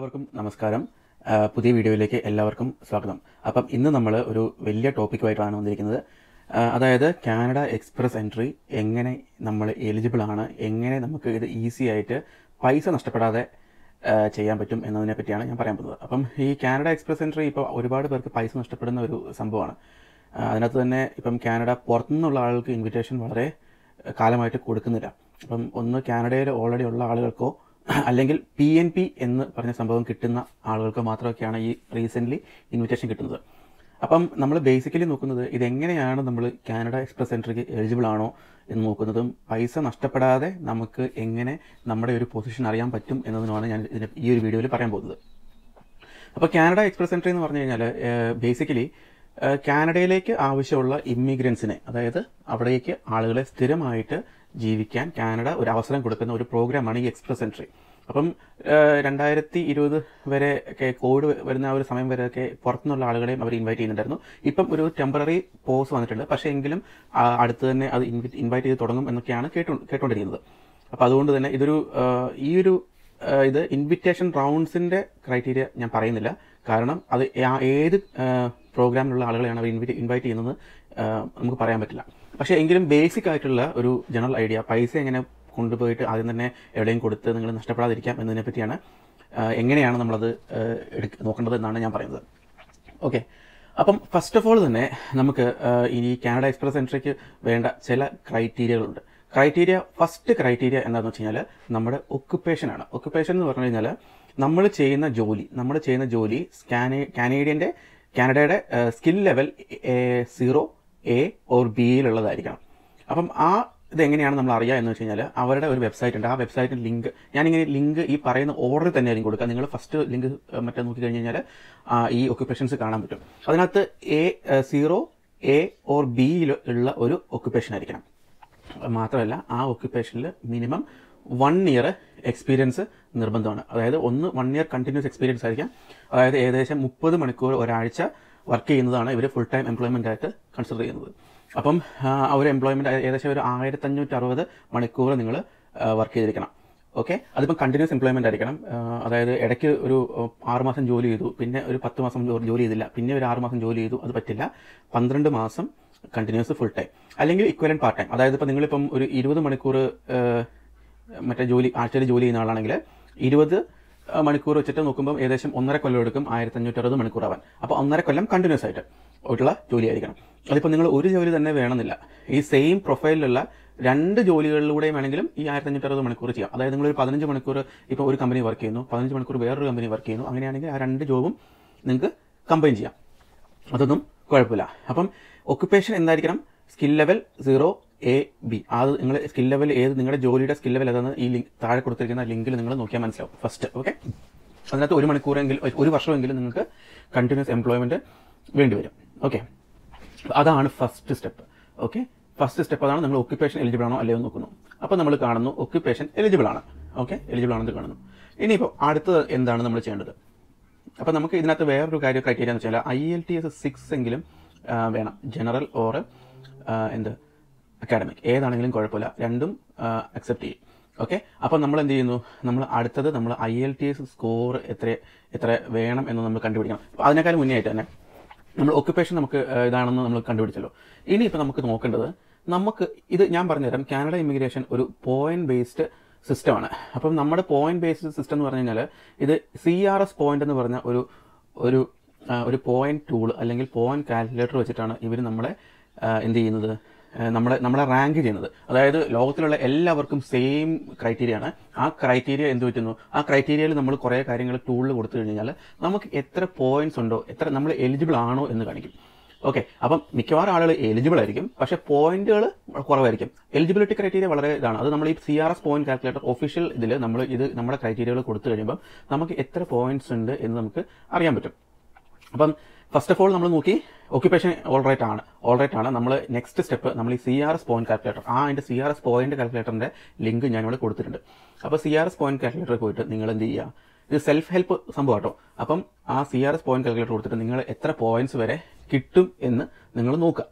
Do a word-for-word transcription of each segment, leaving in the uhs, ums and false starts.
എല്ലാവർക്കും നമസ്കാരം. പുതിയ വീഡിയോയിലേക്ക് എല്ലാവർക്കും സ്വാഗതം. അപ്പം ഇന്ന് നമ്മൾ ഒരു വലിയ ടോപ്പിക്കുമായിട്ടാണ് വന്നിരിക്കുന്നത്. അതായത് കാനഡ എക്സ്പ്രസ് എൻട്രി എങ്ങനെ നമ്മൾ എലിജിബിൾ ആണ്, എങ്ങനെ നമുക്ക് ഇത് ഈസി ആയിട്ട് പൈസ നഷ്ടപ്പെടാതെ ചെയ്യാൻ പറ്റും എന്നതിനെ പറ്റിയാണ് ഞാൻ പറയാൻ പോകുന്നത്. അപ്പം ഈ കാനഡ എക്സ്പ്രസ് എൻട്രി ഇപ്പോൾ ഒരുപാട് പേർക്ക് പൈസ നഷ്ടപ്പെടുന്ന ഒരു സംഭവമാണ്. അതിനകത്ത് തന്നെ ഇപ്പം കാനഡ പുറത്തുനിന്നുള്ള ആളുകൾക്ക് ഇൻവിറ്റേഷൻ വളരെ കാലമായിട്ട് കൊടുക്കുന്നില്ല. അപ്പം ഒന്ന് കാനഡയിൽ ഓൾറെഡി ഉള്ള ആളുകൾക്കോ അല്ലെങ്കിൽ പി എൻ പി എന്ന് പറഞ്ഞ സംഭവം കിട്ടുന്ന ആളുകൾക്ക് മാത്രമൊക്കെയാണ് ഈ റീസെൻ്റ്ലി ഇൻവിറ്റേഷൻ കിട്ടുന്നത്. അപ്പം നമ്മൾ ബേസിക്കലി നോക്കുന്നത് ഇതെങ്ങനെയാണ് നമ്മൾ കാനഡ എക്സ്പ്രസ് എൻട്രിക്ക് എലിജിബിൾ ആണോ എന്ന് നോക്കുന്നതും പൈസ നഷ്ടപ്പെടാതെ നമുക്ക് എങ്ങനെ നമ്മുടെ ഒരു പൊസിഷൻ അറിയാൻ പറ്റും എന്നതിനാണ് ഞാൻ ഇതിന് ഈ ഒരു വീഡിയോയിൽ പറയാൻ പോകുന്നത്. അപ്പോൾ കാനഡ എക്സ്പ്രസ് എൻട്രി എന്ന് പറഞ്ഞു കഴിഞ്ഞാൽ ബേസിക്കലി കാനഡയിലേക്ക് ആവശ്യമുള്ള ഇമ്മിഗ്രൻസിനെ, അതായത് അവിടേക്ക് ആളുകളെ സ്ഥിരമായിട്ട് ജീവിക്കാൻ കാനഡ ഒരു അവസരം കൊടുക്കുന്ന ഒരു പ്രോഗ്രാമാണ് ഈ എക്സ്പ്രസ് എൻട്രി. അപ്പം രണ്ടായിരത്തി ഇരുപത് വരെ ഒക്കെ കോവിഡ് വരുന്ന ഒരു സമയം വരെയൊക്കെ പുറത്തുനിന്നുള്ള ആളുകളെയും അവർ ഇൻവൈറ്റ് ചെയ്യുന്നുണ്ടായിരുന്നു. ഇപ്പം ഒരു ടെമ്പററി പോസ് വന്നിട്ടുണ്ട്. പക്ഷേ എങ്കിലും അടുത്ത് തന്നെ അത് ഇൻവൈറ്റ് ചെയ്ത് തുടങ്ങും എന്നൊക്കെയാണ് കേട്ടു കേട്ടുകൊണ്ടിരിക്കുന്നത്. അപ്പം അതുകൊണ്ട് തന്നെ ഇതൊരു ഈ ഒരു ഇത് ഇൻവിറ്റേഷൻ റൗണ്ട്സിൻ്റെ ക്രൈറ്റീരിയ ഞാൻ പറയുന്നില്ല. കാരണം അത് ഏത് പ്രോഗ്രാമിലുള്ള ആളുകളെയാണ് അവർ ഇൻവൈറ്റ് ഇൻവൈറ്റ് ചെയ്യുന്നത് നമുക്ക് പറയാൻ പറ്റില്ല. പക്ഷേ എങ്കിലും ബേസിക് ആയിട്ടുള്ള ഒരു ജനറൽ ഐഡിയ, പൈസ എങ്ങനെ കൊണ്ടുപോയിട്ട് ആദ്യം തന്നെ എവിടെയും കൊടുത്ത് നിങ്ങൾ നഷ്ടപ്പെടാതിരിക്കാം എന്നതിനെ പറ്റിയാണ് എങ്ങനെയാണ് നമ്മളത് എടുക്ക നോക്കേണ്ടത് എന്നാണ് ഞാൻ പറയുന്നത്. ഓക്കെ, അപ്പം ഫസ്റ്റ് ഓഫ് ഓൾ തന്നെ നമുക്ക് ഈ കാനഡ എക്സ്പ്രസ് എൻട്രിക്ക് വേണ്ട ചില ക്രൈറ്റീരിയകളുണ്ട്. ക്രൈറ്റീരിയ ഫസ്റ്റ് ക്രൈറ്റീരിയ എന്താണെന്ന് വെച്ച് കഴിഞ്ഞാൽ നമ്മുടെ ഒക്കുപ്പേഷനാണ്. ഒക്കുപ്പേഷൻ എന്ന് പറഞ്ഞു കഴിഞ്ഞാൽ നമ്മൾ ചെയ്യുന്ന ജോലി നമ്മൾ ചെയ്യുന്ന ജോലി കാനേ കാനേഡിയൻ്റെ കാനഡയുടെ skill level zero A or ബിയിലുള്ളതായിരിക്കണം. അപ്പം ആ ഇതെങ്ങനെയാണ് നമ്മൾ അറിയുക എന്ന് വെച്ച് കഴിഞ്ഞാൽ അവരുടെ ഒരു വെബ്സൈറ്റ് ഉണ്ട്. ആ വെബ്സൈറ്റിൻ്റെ ലിങ്ക് ഞാനിങ്ങനെ ലിങ്ക് ഈ പറയുന്ന ഓർഡർ തന്നെയായിരിക്കും കൊടുക്കുക. നിങ്ങൾ ഫസ്റ്റ് ലിങ്ക് മറ്റേ നോക്കി കഴിഞ്ഞ് കഴിഞ്ഞാൽ ഈ ഒക്യുപ്പേഷൻസ് കാണാൻ പറ്റും. അതിനകത്ത് എ സീറോ എ ഓർ ബിയിൽ ഉള്ള ഒരു ഒക്യുപ്പേഷൻ ആയിരിക്കണം. മാത്രമല്ല ആ ഒക്യുപ്പേഷനിൽ മിനിമം വൺ ഇയർ എക്സ്പീരിയൻസ് നിർബന്ധമാണ്. അതായത് ഒന്ന് വൺ ഇയർ കണ്ടിന്യൂസ് എക്സ്പീരിയൻസ് ആയിരിക്കാം. അതായത് ഏകദേശം മുപ്പത് മണിക്കൂർ ഒരാഴ്ച വർക്ക് ചെയ്യുന്നതാണ് ഇവർ ഫുൾ ടൈം എംപ്ലോയ്മെൻ്റ് ആയിട്ട് കൺസിഡർ ചെയ്യുന്നത്. അപ്പം ആ ഒരു എംപ്ലോയ്മെൻറ്റ് ഏകദേശം ഒരു ആയിരത്തഞ്ഞൂറ്റി അറുപത് മണിക്കൂർ നിങ്ങൾ വർക്ക് ചെയ്തിരിക്കണം. ഓക്കെ, അതിപ്പം കണ്ടിന്യൂസ് എംപ്ലോയ്മെൻ്റ് ആയിരിക്കണം. അതായത് ഇടയ്ക്ക് ഒരു ആറുമാസം ജോലി ചെയ്തു, പിന്നെ ഒരു പത്ത് മാസം ജോലി ചെയ്തില്ല, പിന്നെ ഒരു ആറുമാസം ജോലി ചെയ്തു, അത് പറ്റില്ല. പന്ത്രണ്ട് മാസം കണ്ടിന്യൂസ് ഫുൾ ടൈം അല്ലെങ്കിൽ ഇക്വലന്റ് പാർട്ട് ടൈം. അതായത് ഇപ്പം നിങ്ങളിപ്പം ഒരു ഇരുപത് മണിക്കൂർ മറ്റേ ജോലി ആഴ്ചയിൽ ജോലി ചെയ്യുന്ന ആളാണെങ്കിൽ ഇരുപത് മണിക്കൂർ വെച്ചിട്ട് നോക്കുമ്പോൾ ഏകദേശം ഒന്നര കൊല്ലം എടുക്കും ആയിരത്തഞ്ഞൂറ്റി അറുപത് മണിക്കൂർ ആവാൻ. അപ്പോൾ ഒന്നര കൊല്ലം കണ്ടിന്യൂസ് ആയിട്ട് ഉള്ള ജോലിയായിരിക്കണം. അതിപ്പോൾ നിങ്ങൾ ഒരു ജോലി തന്നെ വേണമെന്നില്ല. ഈ സെയിം പ്രൊഫൈലിലുള്ള രണ്ട് ജോലികളിലൂടെയും വേണമെങ്കിലും ഈ ആയിരത്തഞ്ഞൂറ്റി അറുപത് മണിക്കൂർ ചെയ്യാം. അതായത് നിങ്ങളൊരു പതിനഞ്ച് മണിക്കൂർ ഇപ്പോൾ ഒരു കമ്പനി വർക്ക് ചെയ്യുന്നു, പതിനഞ്ച് മണിക്കൂർ വേറൊരു കമ്പനി വർക്ക് ചെയ്യുന്നു. അങ്ങനെയാണെങ്കിൽ ആ രണ്ട് ജോബും നിങ്ങൾക്ക് കമ്പൈൻ ചെയ്യാം. അതൊന്നും കുഴപ്പമില്ല. അപ്പം ഒക്യുപ്പേഷൻ എന്തായിരിക്കണം? Skill level zero A B. അത് നിങ്ങൾ സ്കിൽ ലെവൽ ഏത് നിങ്ങളുടെ ജോലിയുടെ സ്കിൽ ലെവൽ ഏതാണ് ഈ ലിങ്ക് താഴെ കൊടുത്തിരിക്കുന്ന ലിങ്കിൽ നിങ്ങൾ നോക്കിയാൽ മനസ്സിലാവും ഫസ്റ്റ്. ഓക്കെ, അതിനകത്ത് ഒരു മണിക്കൂറെങ്കിലും ഒരു വർഷമെങ്കിലും നിങ്ങൾക്ക് കണ്ടിന്യൂസ് എംപ്ലോയ്മെൻറ്റ് വേണ്ടി വരും. ഓക്കെ, അതാണ് first step. Okay, first step അതാണ്. നിങ്ങൾ ഒക്യുപ്പേഷൻ എലിജിബിൾ ആണോ അല്ലയോ നോക്കുന്നു. അപ്പോൾ നമ്മൾ കാണുന്നു ഒക്യുപ്പേഷൻ എലിജിബിൾ ആണ്. ഓക്കെ, എലിജിബിൾ ആണെന്ന് കാണുന്നു. ഇനിയിപ്പോൾ അടുത്തത് എന്താണ് നമ്മൾ ചെയ്യേണ്ടത്? അപ്പോൾ നമുക്ക് ഇതിനകത്ത് വേറൊരു കാര്യം ക്രൈറ്റീരിയ എന്ന് വെച്ചാൽ I L T S six എങ്കിലും വേണം. ജനറൽ ഓർ എന്ത് അക്കാഡമിക് ഏതാണെങ്കിലും കുഴപ്പമില്ല, രണ്ടും അക്സെപ്റ്റ് ചെയ്യും. ഓക്കെ, അപ്പോൾ നമ്മൾ എന്ത് ചെയ്യുന്നു? നമ്മൾ അടുത്തത് നമ്മൾ I L T S score എത്ര എത്ര വേണം എന്ന് നമ്മൾ കണ്ടുപിടിക്കണം. അപ്പോൾ അതിനേക്കാളും മുന്നേ ആയിട്ട് തന്നെ നമ്മൾ ഒക്യുപ്പേഷൻ നമുക്ക് ഇതാണെന്ന് നമ്മൾ കണ്ടുപിടിച്ചല്ലോ. ഇനിയിപ്പോൾ നമുക്ക് നോക്കേണ്ടത്, നമുക്ക് ഇത് ഞാൻ പറഞ്ഞുതരാം. കാനഡ ഇമിഗ്രേഷൻ ഒരു പോയിന്റ് ബേസ്ഡ് സിസ്റ്റമാണ്. അപ്പം നമ്മുടെ പോയിന്റ് ബേസ്ഡ് സിസ്റ്റം എന്ന് പറഞ്ഞു കഴിഞ്ഞാൽ ഇത് സി ആർ എസ് പോയിന്റ് എന്ന് പറഞ്ഞ ഒരു ഒരു ഒരു പോയിന്റ് ടൂൾ അല്ലെങ്കിൽ പോയിന്റ് കാൽക്കുലേറ്റർ വെച്ചിട്ടാണ് ഇവർ നമ്മളെ എന്ത് ചെയ്യുന്നത്, നമ്മളെ നമ്മളെ റാങ്ക് ചെയ്യുന്നത്. അതായത് ലോകത്തിലുള്ള എല്ലാവർക്കും സെയിം ക്രൈറ്റീരിയ ആണ്. ആ ക്രൈറ്റീരിയ എന്ത് പറ്റുന്നു, ആ ക്രൈറ്റീരിയയിൽ നമ്മൾ കുറേ കാര്യങ്ങൾ ടൂളിൽ കൊടുത്തു കഴിഞ്ഞാൽ നമുക്ക് എത്ര പോയിന്റ്സ് ഉണ്ടോ, എത്ര നമ്മൾ എലിജിബിൾ ആണോ എന്ന് കാണിക്കും. ഓക്കെ, അപ്പം മിക്കവാറും ആളുകൾ എലിജിബിൾ ആയിരിക്കും, പക്ഷേ പോയിന്റുകൾ കുറവായിരിക്കും. എലിജിബിലിറ്റി ക്രൈറ്റീരിയ വളരെ ഇതാണ്. അത് നമ്മൾ ഈ C R S point calculator official ഇതിൽ നമ്മൾ ഇത് നമ്മുടെ ക്രൈറ്റീരിയകൾ കൊടുത്തു കഴിയുമ്പോൾ നമുക്ക് എത്ര പോയിന്റ്സ് ഉണ്ട് എന്ന് നമുക്ക് അറിയാൻ പറ്റും. അപ്പം ഫസ്റ്റ് ഓഫ് ഓൾ നമ്മൾ നോക്കി ഒക്യുപ്പേഷൻ ഓൾ റൈറ്റ് ആണ് ഓൾ റൈറ്റ് ആണ് നമ്മൾ നെക്സ്റ്റ് സ്റ്റെപ്പ് നമ്മൾ ഈ C R S point calculator, ആ അതിൻ്റെ സി ആർ എസ് പോയിന്റ് കാൽക്കുലേറ്ററിൻ്റെ ലിങ്ക് ഞാനിവിടെ കൊടുത്തിട്ടുണ്ട്. അപ്പോൾ സി ആർ എസ് പോയിന്റ് കാൽക്കുലേറ്ററിൽ പോയിട്ട് നിങ്ങൾ എന്ത് ചെയ്യുക, ഇത് സെൽഫ് ഹെൽപ്പ് സംഭവം കേട്ടോ. അപ്പം ആ C R S point calculator കൊടുത്തിട്ട് നിങ്ങൾ എത്ര പോയിന്റ്സ് വരെ കിട്ടും എന്ന് നിങ്ങൾ നോക്കുക.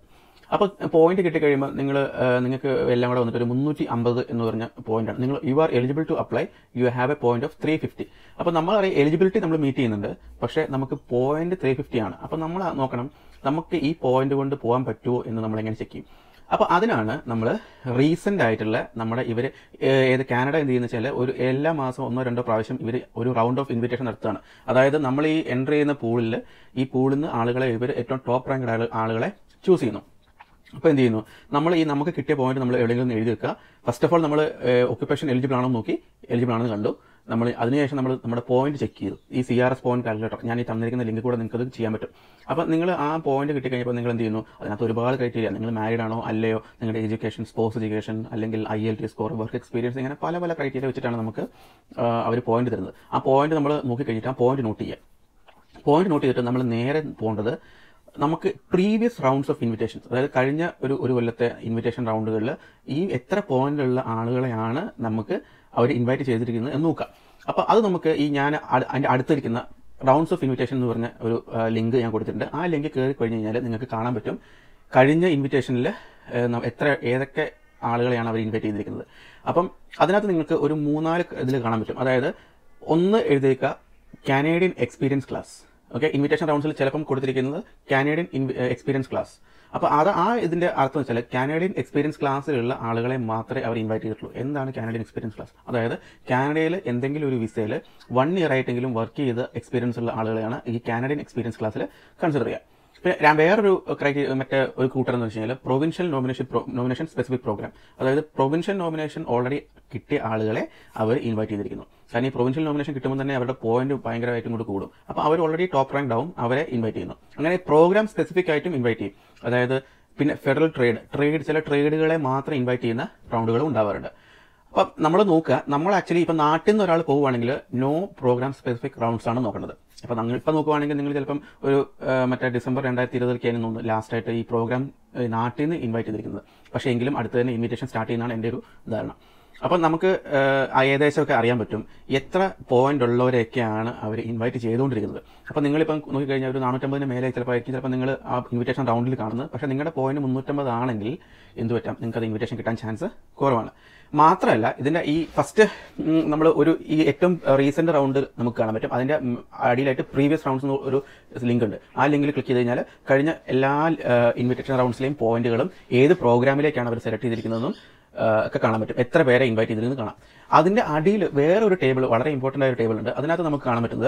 അപ്പോൾ പോയിന്റ് കിട്ടിക്കഴിയുമ്പോൾ നിങ്ങൾ നിങ്ങൾക്ക് എല്ലാം കൂടെ വന്നിട്ട് ഒരു മുന്നൂറ്റി അമ്പത് എന്ന് പറഞ്ഞ പോയിന്റാണ്. നിങ്ങൾ you are eligible to apply, you have a point of three fifty. അപ്പോൾ നമ്മൾ അറിയാം എലിജിബിലിറ്റി നമ്മൾ മീറ്റ് ചെയ്യുന്നുണ്ട്, പക്ഷേ നമുക്ക് പോയിന്റ് ത്രീ ഫിഫ്റ്റി ആണ്. അപ്പോൾ നമ്മൾ നോക്കണം നമുക്ക് ഈ പോയിന്റ് കൊണ്ട് പോകാൻ പറ്റുമോ എന്ന് നമ്മൾ എങ്ങനെ ചെക്ക് ചെയ്യും. അപ്പോൾ അതിനാണ് നമ്മൾ റീസെൻ്റ് ആയിട്ടുള്ള നമ്മുടെ ഇവർ ഏത് കാനഡ എന്ത് ചെയ്യുന്ന വെച്ചാൽ ഒരു എല്ലാ മാസം ഒന്നോ രണ്ടോ പ്രാവശ്യം ഇവർ ഒരു റൗണ്ട് ഓഫ് ഇൻവിറ്റേഷൻ നടത്തുകയാണ്. അതായത് നമ്മൾ ഈ എൻ്റർ ചെയ്യുന്ന പൂളിൽ ഈ പൂളിൽ നിന്ന് ആളുകളെ ഇവർ ഏറ്റവും ടോപ്പ് റാങ്ക് ആളുകളെ ചൂസ് ചെയ്യുന്നു. അപ്പോൾ എന്ത് ചെയ്യുന്നു, നമ്മൾ ഈ നമുക്ക് കിട്ടിയ പോയിന്റ് നമ്മൾ എവിടെയെങ്കിലും എഴുതി വെക്കുക. ഫസ്റ്റ് ഓഫ് ഓൾ നമ്മൾ ഒക്യുപ്പേഷൻ എലിജിബിൾ ആണോ നോക്കി, എലിജിബിൾ ആണെന്ന് കണ്ടു. നമ്മൾ അതിനുശേഷം നമ്മൾ നമ്മുടെ പോയിന്റ് ചെക്ക് ചെയ്തു. ഈ C R S point calculator ഞാൻ ഈ തന്നിരിക്കുന്ന ലിങ്ക് കൂടെ നിങ്ങൾക്ക് അത് ചെയ്യാൻ പറ്റും. അപ്പോൾ നിങ്ങൾ ആ പോയിന്റ് കിട്ടിക്കഴിഞ്ഞപ്പോൾ നിങ്ങൾ എന്ത് ചെയ്യുന്നു, അതിനകത്ത് ഒരുപാട് ക്രൈറ്റീരിയ, നിങ്ങൾ മാരീഡ് ആണോ അല്ലയോ, നിങ്ങളുടെ എഡ്യൂക്കേഷൻ, സ്പോർട്സ് എഡ്യൂക്കേഷൻ, അല്ലെങ്കിൽ I L T score, work experience, ഇങ്ങനെ പല പല ക്രൈറ്റീരിയ വെച്ചിട്ടാണ് നമുക്ക് അവർ പോയിന്റ് തരുന്നത്. ആ പോയിന്റ് നമ്മൾ നോക്കിക്കഴിഞ്ഞിട്ട് ആ പോയിന്റ് നോട്ട് ചെയ്യുക. പോയിന്റ് നോട്ട് ചെയ്തിട്ട് നമ്മൾ നേരെ പോകേണ്ടത് നമുക്ക് പ്രീവിയസ് റൗണ്ട്സ് ഓഫ് ഇൻവിറ്റേഷൻസ്, അതായത് കഴിഞ്ഞ ഒരു ഒരു കൊല്ലത്തെ ഇൻവിറ്റേഷൻ റൗണ്ടുകളിൽ ഈ എത്ര പോയിന്റുള്ള ആളുകളെയാണ് നമുക്ക് അവർ ഇൻവൈറ്റ് ചെയ്തിരിക്കുന്നത് എന്ന് നോക്കാം. അപ്പോൾ അത് നമുക്ക് ഈ ഞാൻ അതിൻ്റെ അടുത്തിരിക്കുന്ന റൗണ്ട്സ് ഓഫ് ഇൻവിറ്റേഷൻ എന്ന് പറഞ്ഞ ഒരു ലിങ്ക് ഞാൻ കൊടുത്തിട്ടുണ്ട്. ആ ലിങ്ക് കയറി കഴിഞ്ഞ് കഴിഞ്ഞാൽ നിങ്ങൾക്ക് കാണാൻ പറ്റും കഴിഞ്ഞ ഇൻവിറ്റേഷനിൽ എത്ര ഏതൊക്കെ ആളുകളെയാണ് അവർ ഇൻവൈറ്റ് ചെയ്തിരിക്കുന്നത്. അപ്പം അതിനകത്ത് നിങ്ങൾക്ക് ഒരു മൂന്നാല് ഇതിൽ കാണാൻ പറ്റും. അതായത് ഒന്ന് എഴുതിയേക്കുക Canadian experience class. Okay, invitation റൗണ്ട്സിൽ ചിലപ്പം കൊടുത്തിരിക്കുന്നത് കാനേഡിയൻ എക്സ്പീരിയൻസ് ക്ലാസ്. അപ്പോൾ അത് ആ ഇതിന്റെ അർത്ഥം വെച്ചാൽ കാനേഡിയൻ എക്സ്പീരിയൻസ് ക്ലാസ്സിലുള്ള ആളുകളെ മാത്രമേ അവർ ഇൻവൈറ്റ് ചെയ്തിട്ടുള്ളൂ. എന്താണ് കാനേഡിയൻ എക്സ്പീരിയൻസ് ക്ലാസ്? അതായത് കാനഡയിൽ എന്തെങ്കിലും ഒരു വിസയിൽ വൺ ഇയർ ആയിട്ടെങ്കിലും വർക്ക് ചെയ്ത എക്സ്പീരിയൻസ് ഉള്ള ആളുകളെയാണ് ഈ കാനഡിയൻ എക്സ്പീരിയൻസ് ക്ലാസ്സിൽ കൺസിഡർ ചെയ്യുക. പിന്നെ ഞാൻ വേറൊരു ക്രൈറ്റീരിയ മറ്റേ ഒരു കൂട്ടർ എന്ന് വെച്ച് കഴിഞ്ഞാൽ provincial nomination nomination specific program. അതായത് പ്രൊവിൻഷ്യൽ നോമിനേഷൻ ഓൾറെഡി കിട്ടിയ ആളുകളെ അവർ ഇൻവൈറ്റ് ചെയ്തിരിക്കുന്നു. കാരണം ഈ പ്രൊവിൻഷ്യൽ നോമിനേഷൻ കിട്ടുമ്പോൾ തന്നെ അവരുടെ പോയിന്റ് ഭയങ്കരമായിട്ടും കൂടി കൂടും. അപ്പോൾ അവർ ഓൾറെഡി ടോപ്പ് റാങ്ക് ആവും, അവരെ ഇൻവൈറ്റ് ചെയ്യുന്നു. അങ്ങനെ പ്രോഗ്രാം സ്പെസിഫിക് ആയിട്ടും ഇൻവൈറ്റ് ചെയ്യും. അതായത് പിന്നെ ഫെഡറൽ ട്രേഡ് ട്രേഡ് ചില ട്രേഡുകളെ മാത്രം ഇൻവൈറ്റ് ചെയ്യുന്ന റൗണ്ടുകളും ഉണ്ടാവാറുണ്ട്. അപ്പം നമ്മൾ നോക്കുക, നമ്മൾ ആക്ച്വലി ഇപ്പം നാട്ടിൽ നിന്ന് ഒരാൾ പോവുകയാണെങ്കിൽ നോ പ്രോഗ്രാം സ്പെസിഫിക് റൗണ്ട്സ് ആണ് നോക്കേണ്ടത്. അപ്പം നിങ്ങൾ ഇപ്പം നോക്കുവാണെങ്കിൽ നിങ്ങൾ ചിലപ്പം ഒരു മറ്റേ ഡിസംബർ രണ്ടായിരത്തി ഇരുപതിലേക്കാണ് തോന്നുന്നു ലാസ്റ്റ് ആയിട്ട് ഈ പ്രോഗ്രാം നാട്ടിൽ നിന്ന് ഇൻവൈറ്റ് ചെയ്തിരിക്കുന്നത്. പക്ഷേ എങ്കിലും അടുത്ത് തന്നെ ഇൻവിറ്റേഷൻ സ്റ്റാർട്ട് ചെയ്യുന്നതാണ് എൻ്റെ ഒരു ധാരണ. അപ്പം നമുക്ക് ഏകദേശമൊക്കെ അറിയാൻ പറ്റും എത്ര പോയിന്റ് ഉള്ളവരെയൊക്കെയാണ് അവർ ഇൻവൈറ്റ് ചെയ്തുകൊണ്ടിരിക്കുന്നത്. അപ്പം നിങ്ങളിപ്പം നോക്കിക്കഴിഞ്ഞാൽ ഒരു നാനൂറ്റമ്പതിന് മേലെ ചിലപ്പോൾ ആയിരിക്കും ചിലപ്പോൾ നിങ്ങൾ ആ ഇൻവിറ്റേഷൻ റൗണ്ടിൽ കാണുന്നത്. പക്ഷേ നിങ്ങളുടെ പോയിന്റ് മുന്നൂറ്റമ്പത് ആണെങ്കിൽ എന്ത് പറ്റാം, നിങ്ങൾക്ക് അത് ഇൻവിറ്റേഷൻ കിട്ടാൻ ചാൻസ് കുറവാണ്. മാത്രമല്ല ഇതിൻ്റെ ഈ ഫസ്റ്റ് നമ്മൾ ഒരു ഈ ഏറ്റവും റീസെന്റ് റൗണ്ട് നമുക്ക് കാണാൻ പറ്റും. അതിൻ്റെ അടിയിലായിട്ട് പ്രീവിയസ് റൗണ്ട്സ് ഒരു ലിങ്ക് ഉണ്ട്. ആ ലിങ്കിൽ ക്ലിക്ക് ചെയ്ത് കഴിഞ്ഞാൽ കഴിഞ്ഞ എല്ലാ ഇൻവിറ്റേഷൻ റൗണ്ട്സിലെയും പോയിന്റുകളും ഏത് പ്രോഗ്രാമിലേക്കാണ് അവർ സെലക്ട് ചെയ്തിരിക്കുന്നതെന്നും ഒക്കെ കാണാൻ പറ്റും. എത്ര പേരെ ഇൻവൈറ്റ് ചെയ്തിരുന്നു കാണാം. അതിൻ്റെ അടിയിൽ വേറൊരു ടേബിൾ, വളരെ ഇമ്പോർട്ടൻ്റ് ആയ ഒരു ടേബിൾ ഉണ്ട്. അതിനകത്ത് നമുക്ക് കാണാൻ പറ്റുന്നത്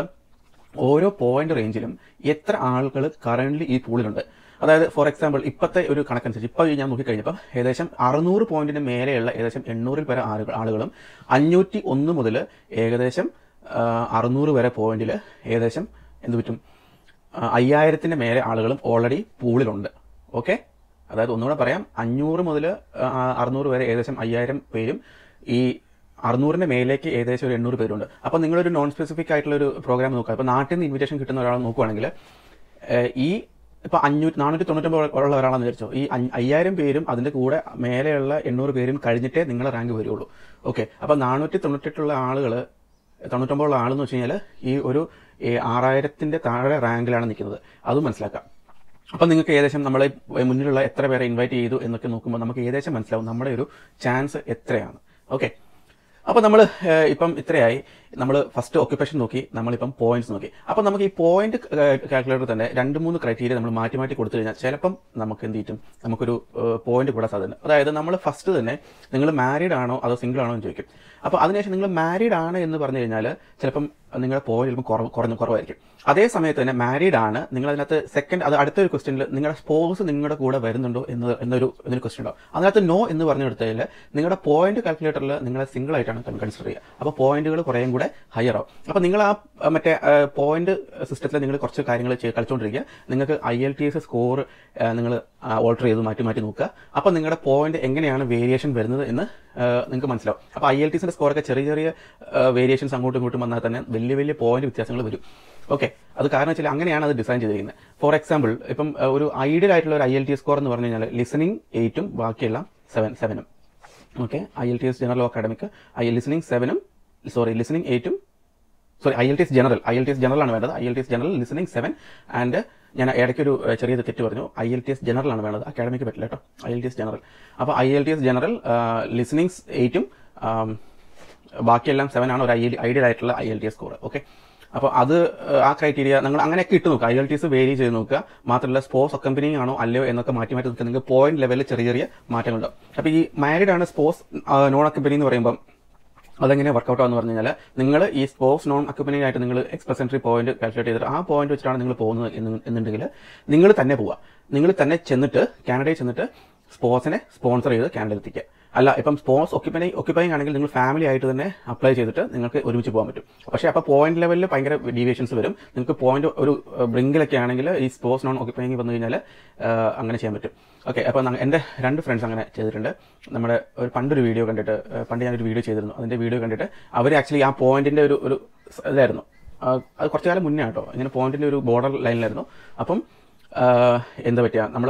ഓരോ പോയിന്റ് റേഞ്ചിലും എത്ര ആളുകൾ കറന്റ് ഈ പൂളിലുണ്ട്. അതായത് ഫോർ എക്സാമ്പിൾ ഇപ്പോഴത്തെ ഒരു കണക്കനുസരിച്ച് ഇപ്പോൾ ഞാൻ നോക്കിക്കഴിഞ്ഞപ്പോൾ ഏകദേശം അറുന്നൂറ് പോയിന്റിന് മേലെയുള്ള ഏകദേശം എണ്ണൂറിൽ വരെ ആളുകൾ ആളുകളും അഞ്ഞൂറ്റി ഒന്ന് മുതൽ ഏകദേശം അറുന്നൂറ് വരെ പോയിന്റിൽ ഏകദേശം എന്ത് പറ്റും അയ്യായിരത്തിൻ്റെ മേലെ ആളുകളും ഓൾറെഡി പൂളിലുണ്ട്. ഓക്കെ, അതായത് ഒന്നുകൂടെ പറയാം, അഞ്ഞൂറ് മുതൽ അറുന്നൂറ് വരെ ഏകദേശം അയ്യായിരം പേരും ഈ അറുന്നൂറിൻ്റെ മേലേക്ക് ഏകദേശം ഒരു എണ്ണൂറ് പേരുണ്ട്. അപ്പോൾ നിങ്ങളൊരു നോൺ സ്പെസിഫിക് ആയിട്ടുള്ള ഒരു പ്രോഗ്രാം നോക്കുക. അപ്പോൾ നാട്ടിൽ നിന്ന് ഇൻവിറ്റേഷൻ കിട്ടുന്ന ഒരാൾ നോക്കുവാണെങ്കിൽ ഈ ഇപ്പോൾ അഞ്ഞൂറ്റി നാനൂറ്റി തൊണ്ണൂറ്റൊമ്പത് ഉള്ള ഒരാളെന്ന് വിചാരിച്ചോ, ഈ അയ്യായിരം പേരും അതിൻ്റെ കൂടെ മേലെയുള്ള എണ്ണൂറ് പേരും കഴിഞ്ഞിട്ടേ നിങ്ങളുടെ റാങ്ക് വരികയുള്ളൂ. ഓക്കെ, അപ്പോൾ നാനൂറ്റി തൊണ്ണൂറ്റെട്ടുള്ള ആളുകൾ തൊണ്ണൂറ്റൊമ്പതുള്ള ആളെന്ന് വെച്ച് കഴിഞ്ഞാൽ ഈ ഒരു ആറായിരത്തിൻ്റെ താഴെ റാങ്കിലാണ് നിൽക്കുന്നത്. അതും മനസ്സിലാക്കാം. അപ്പം നിങ്ങൾക്ക് ഏകദേശം നമ്മളെ മുന്നിലുള്ള എത്ര പേരെ ഇൻവൈറ്റ് ചെയ്തു എന്നൊക്കെ നോക്കുമ്പോൾ നമുക്ക് ഏകദേശം മനസ്സിലാവും നമ്മുടെ ഒരു ചാൻസ് എത്രയാണ്. ഓക്കെ, അപ്പോൾ നമ്മൾ ഇപ്പം ഇത്രയായി. നമ്മൾ ഫസ്റ്റ് ഓക്യുപ്പേഷൻ നോക്കി, നമ്മളിപ്പം പോയിന്റ്സ് നോക്കി. അപ്പം നമുക്ക് ഈ പോയിന്റ് കാൽക്കുലേറ്റർ തന്നെ രണ്ട് മൂന്ന് ക്രൈറ്റീരിയ നമ്മൾ മാറ്റി മാറ്റി കൊടുത്തു കഴിഞ്ഞാൽ ചിലപ്പം നമുക്ക് എന്ത് ചെയ്യും, നമുക്കൊരു പോയിന്റ് കൂടാൻ സാധ്യത. അതായത് നമ്മൾ ഫസ്റ്റ് തന്നെ നിങ്ങൾ മാരീഡ് ആണോ അതോ സിംഗിൾ ആണോ എന്ന് ചോദിക്കും. അപ്പോൾ അതിനുശേഷം നിങ്ങൾ മാരീഡ് ആണ് എന്ന് പറഞ്ഞു കഴിഞ്ഞാൽ ചിലപ്പം നിങ്ങളുടെ പോയിന്റ് ചിലപ്പോൾ കുറവ് കുറഞ്ഞ കുറവായിരിക്കും. അതേ സമയത്ത് തന്നെ മാരീഡ് ആണ്, നിങ്ങൾ അതിനകത്ത് സെക്കൻഡ് അത് അടുത്തൊരു ക്വസ്റ്റ്യനിൽ നിങ്ങളുടെ സ്പോസ് നിങ്ങളുടെ കൂടെ വരുന്നുണ്ടോ എന്ന് എന്നൊരു എന്നൊരു ക്വസ്റ്റ്യൻ ഉണ്ടാവും. അതിനകത്ത് നോ എന്ന് പറഞ്ഞു കൊടുത്താൽ നിങ്ങളുടെ പോയിന്റ് കാൽക്കുലേറ്ററിൽ നിങ്ങളെ സിംഗിൾ ആയിട്ടാണ് കൺസിഡർ ചെയ്യുക. അപ്പോൾ പോയിന്റുകൾ കുറേയും കൂടെ ഹയർ ആവും. അപ്പോൾ നിങ്ങൾ ആ മറ്റേ പോയിന്റ് സിസ്റ്റത്തിൽ നിങ്ങൾ കുറച്ച് കാര്യങ്ങൾ കളിച്ചുകൊണ്ടിരിക്കുക. നിങ്ങൾക്ക് I L T S score നിങ്ങൾ ഓൾട്ടർ ചെയ്ത് മാറ്റി മാറ്റി നോക്കുക. അപ്പോൾ നിങ്ങളുടെ പോയിന്റ് എങ്ങനെയാണ് വേരിയേഷൻ വരുന്നത് എന്ന് നിങ്ങൾക്ക് മനസ്സിലാവും. അപ്പോൾ ഐ എൽ ടി എസിന്റെ സ്കോറൊക്കെ ചെറിയ ചെറിയ വേരിയേഷൻസ് അങ്ങോട്ടും ഇങ്ങോട്ടും വന്നാൽ തന്നെ വലിയ വലിയ പോയിന്റ് വ്യത്യാസങ്ങൾ വരും. ഓക്കെ, അത് കാരണം വെച്ചാൽ അങ്ങനെയാണ് അത് ഡിസൈൻ ചെയ്തിരിക്കുന്നത്. ഫോർ എക്സാമ്പിൾ ഇപ്പം ഒരു ഐഡിയൽ ആയിട്ടുള്ള ഒരു I L T S score എന്ന് പറഞ്ഞു കഴിഞ്ഞാൽ ലിസണിംഗ് എയ്റ്റും ബാക്കിയെല്ലാം സെവൻ സെവനും okay, I L T S general academic I listening സെവനും സോറി ലിസണിംഗ് എയ്റ്റും sorry I L T S general I L T S general ആണ് വേണ്ടത്. I L T S general listening seven and ഞാൻ ഇടയ്ക്കൊരു ചെറിയ തെറ്റ് പറഞ്ഞു. I L T S general ആണ് വേണ്ടത്, അക്കാഡമിക്ക് പറ്റില്ല കേട്ടോ. I L T S general. അപ്പോൾ I L T S general listenings എയ്റ്റും ബാക്കിയെല്ലാം സെവൻ ആണ് ഒരു ഐഡിയൽ ആയിട്ടുള്ള I L T S score. Okay, അപ്പോൾ അത് ആ ക്രൈറ്റീരിയ നിങ്ങൾ അങ്ങനെയൊക്കെ ഇട്ട് നോക്കുക. I L T S vary ചെയ്ത് നോക്കുക. മാത്രമല്ല സ്പോർട്സ് അക്കമ്പനിങ് ആണോ അല്ലയോ എന്നൊക്കെ മാറ്റി മാറ്റി നോക്കുക. നിങ്ങൾക്ക് പോയിന്റ് ലെവലിൽ ചെറിയ ചെറിയ മാറ്റങ്ങളുണ്ടാവും. അപ്പോൾ ഈ മാരിഡ് ആണ് സ്പോർട്സ് നോൺ അക്കമ്പനി എന്ന് പറയുമ്പോൾ അതെങ്ങനെ വർക്കൗട്ട് ആണെന്ന് പറഞ്ഞു കഴിഞ്ഞാൽ നിങ്ങൾ ഈ സ്പോർട്സ് നോൺ അക്കമ്പനി ആയിട്ട് നിങ്ങൾ എക്സ്പ്രസ് എൻട്രി പോയിന്റ് കാൽക്കുലേറ്റ് ചെയ്തിട്ട് ആ പോയിന്റ് വെച്ചിട്ടാണ് നിങ്ങൾ പോകുന്നത് എന്നുണ്ടെങ്കിൽ നിങ്ങൾ തന്നെ പോവുക. നിങ്ങൾ തന്നെ ചെന്നിട്ട് കാനഡയിൽ ചെന്നിട്ട് സ്പോർട്സിനെ സ്പോൺസർ ചെയ്ത് കാനഡയിൽ എത്തിക്കുക. അല്ല, ഇപ്പം സ്പോർട്സ് ഒക്യുപ്പൈ ഒക്യുപ്പൈങ് ആണെങ്കിൽ നിങ്ങൾ ഫാമിലി ആയിട്ട് തന്നെ അപ്ലൈ ചെയ്തിട്ട് നിങ്ങൾക്ക് ഒരുമിച്ച് പോകാൻ പറ്റും. പക്ഷേ അപ്പോൾ പോയിന്റ് ലെവലിൽ ഭയങ്കര ഡീവിയേഷൻസ് വരും. നിങ്ങൾക്ക് പോയിന്റ് ഒരു ബ്രിങ്കിലൊക്കെ ആണെങ്കിൽ ഈ സ്പോർട്സ് നോൺ ഒക്യുപ്പൈങ് വന്നു കഴിഞ്ഞാൽ അങ്ങനെ ചെയ്യാൻ പറ്റും. ഓക്കെ, അപ്പോൾ എൻ്റെ രണ്ട് ഫ്രണ്ട്സ് അങ്ങനെ ചെയ്തിട്ടുണ്ട്. നമ്മുടെ ഒരു പണ്ടൊരു വീഡിയോ കണ്ടിട്ട് പണ്ട് ഞാനൊരു വീഡിയോ ചെയ്തിരുന്നു. അതിൻ്റെ വീഡിയോ കണ്ടിട്ട് അവർ ആക്ച്വലി ആ പോയിന്റിൻ്റെ ഒരു ഒരു ഇതായിരുന്നു. അത് കുറച്ചു കാലം മുന്നേ കേട്ടോ. ഇങ്ങനെ പോയിന്റിൻ്റെ ഒരു ബോർഡർ ലൈനിലായിരുന്നു. അപ്പം എന്താ പറ്റുക, നമ്മൾ